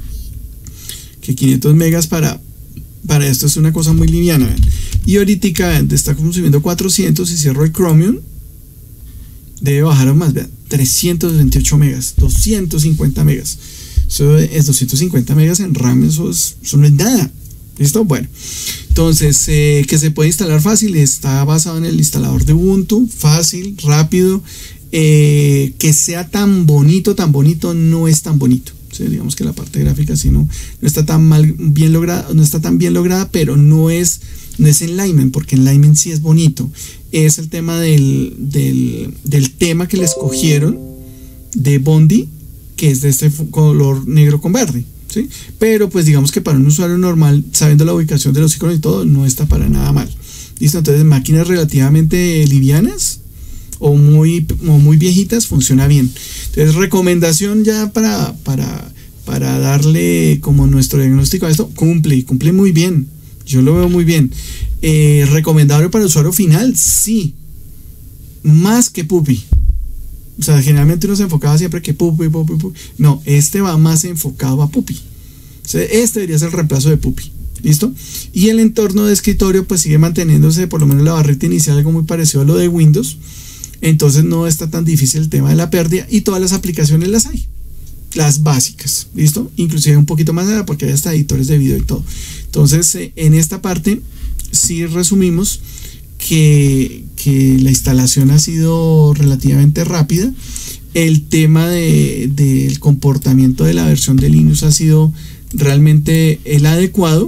que quinientos megas para, para esto es una cosa muy liviana. ¿Ven? Y ahorita está consumiendo cuatrocientos y cierro el Chromium, debe bajar aún más. Vean, trescientos veintiocho megas, doscientos cincuenta megas. Eso es doscientos cincuenta megas en RAM, eso, es, eso no es nada. ¿Listo? Bueno, entonces, eh, que se puede instalar fácil, está basado en el instalador de Ubuntu, fácil, rápido, eh, que sea tan bonito, tan bonito, no es tan bonito. O sea, digamos que la parte gráfica sí no, no está tan mal, bien lograda, no está tan bien lograda, pero no es, no es Enlightenment, porque Enlightenment sí es bonito. Es el tema del, del, del tema que le escogieron de Bondi, que es de este color negro con verde, ¿sí? Pero pues digamos que para un usuario normal, sabiendo la ubicación de los iconos y todo, no está para nada mal. ¿Listo? Entonces, máquinas relativamente livianas o muy, o muy viejitas funciona bien. Entonces, recomendación ya para, para, para darle como nuestro diagnóstico a esto, cumple, cumple muy bien. Yo lo veo muy bien. Eh, ¿Recomendable para el usuario final? Sí. Más que Puppy. O sea, generalmente uno se enfocaba siempre que Puppy, Puppy, Puppy. No, este va más enfocado a Puppy. O sea, este debería ser el reemplazo de Puppy. ¿Listo? Y el entorno de escritorio pues sigue manteniéndose, por lo menos la barrita inicial, algo muy parecido a lo de Windows. Entonces no está tan difícil el tema de la pérdida y todas las aplicaciones las hay. Las básicas. ¿Listo? Inclusive un poquito más allá porque hay hasta editores de video y todo. Entonces, eh, en esta parte sí resumimos Que, que la instalación ha sido relativamente rápida. El tema de, del comportamiento de la versión de Linux ha sido realmente el adecuado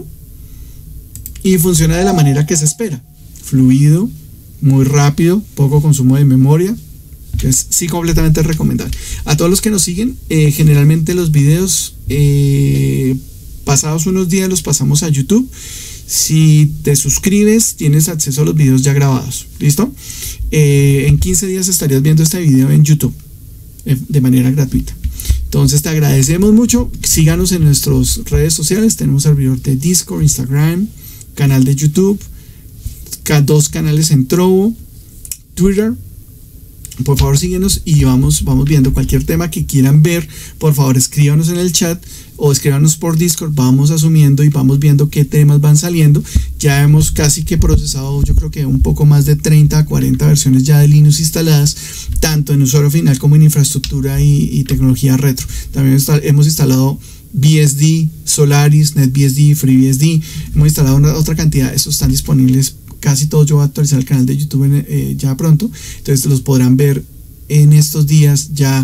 y funciona de la manera que se espera. Fluido, muy rápido, poco consumo de memoria. Es sí completamente recomendable. A todos los que nos siguen, eh, generalmente los videos eh, pasados unos días los pasamos a YouTube. Si te suscribes, tienes acceso a los videos ya grabados. ¿Listo? Eh, en quince días estarías viendo este video en YouTube eh, de manera gratuita. Entonces te agradecemos mucho. Síganos en nuestras redes sociales. Tenemos servidor de Discord, Instagram, canal de YouTube, dos canales en Trovo, Twitter. Por favor, síguenos y vamos, vamos viendo cualquier tema que quieran ver. Por favor, escríbanos en el chat o escríbanos por Discord. Vamos asumiendo y vamos viendo qué temas van saliendo. Ya hemos casi que procesado, yo creo que un poco más de treinta a cuarenta versiones ya de Linux instaladas, tanto en usuario final como en infraestructura y, y tecnología retro. También hemos instalado B S D, Solaris, NetBSD, FreeBSD. Hemos instalado una, otra cantidad. Estos están disponibles casi todos. Yo voy a actualizar el canal de YouTube en, eh, ya pronto, entonces los podrán ver en estos días ya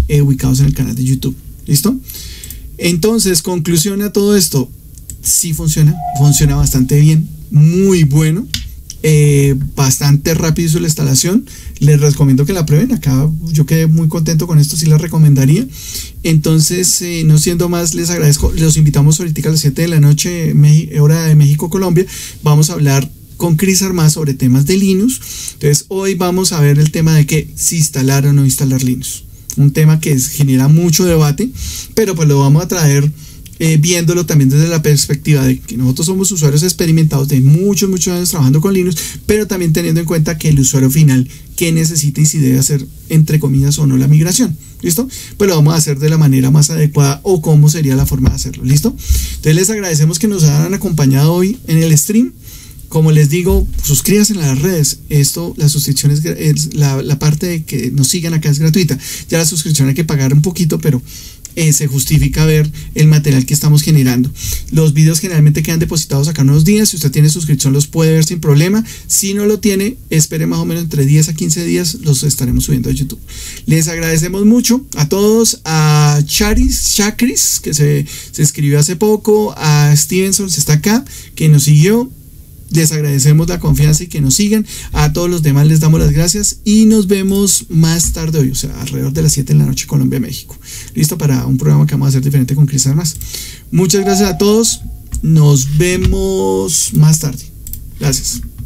eh, ubicados en el canal de YouTube. ¿Listo? Entonces, conclusión a todo esto, sí funciona, funciona bastante bien, muy bueno. Eh, bastante rápido su la instalación. Les recomiendo que la prueben. Acá yo quedé muy contento con esto, sí la recomendaría. Entonces, eh, no siendo más, les agradezco. Los invitamos ahorita a las siete de la noche, hora de México, Colombia. Vamos a hablar con Chris Armás sobre temas de Linux. Entonces, hoy vamos a ver el tema de que si instalar o no instalar Linux. Un tema que es, genera mucho debate, pero pues lo vamos a traer Eh, viéndolo también desde la perspectiva de que nosotros somos usuarios experimentados de muchos, muchos años trabajando con Linux, pero también teniendo en cuenta que el usuario final, qué necesita y si debe hacer, entre comillas, o no la migración. ¿Listo? Pues lo vamos a hacer de la manera más adecuada o cómo sería la forma de hacerlo. ¿Listo? Entonces les agradecemos que nos hayan acompañado hoy en el stream. Como les digo, suscríbanse en las redes. Esto, la suscripción es, es la, la parte de que nos sigan acá es gratuita. Ya la suscripción hay que pagar un poquito, pero Eh, se justifica ver el material que estamos generando. Los videos generalmente quedan depositados acá unos días. Si usted tiene suscripción los puede ver sin problema. Si no lo tiene, espere más o menos entre diez a quince días, los estaremos subiendo a YouTube. Les agradecemos mucho a todos, a Charis, Chakris, que se, se escribió hace poco, a Stevenson, se está acá, que nos siguió. Les agradecemos la confianza y que nos sigan. A todos los demás les damos las gracias y nos vemos más tarde hoy, o sea, alrededor de las siete de la noche, Colombia, México. Listo para un programa que vamos a hacer diferente con Chris Armás. Muchas gracias a todos. Nos vemos más tarde. Gracias.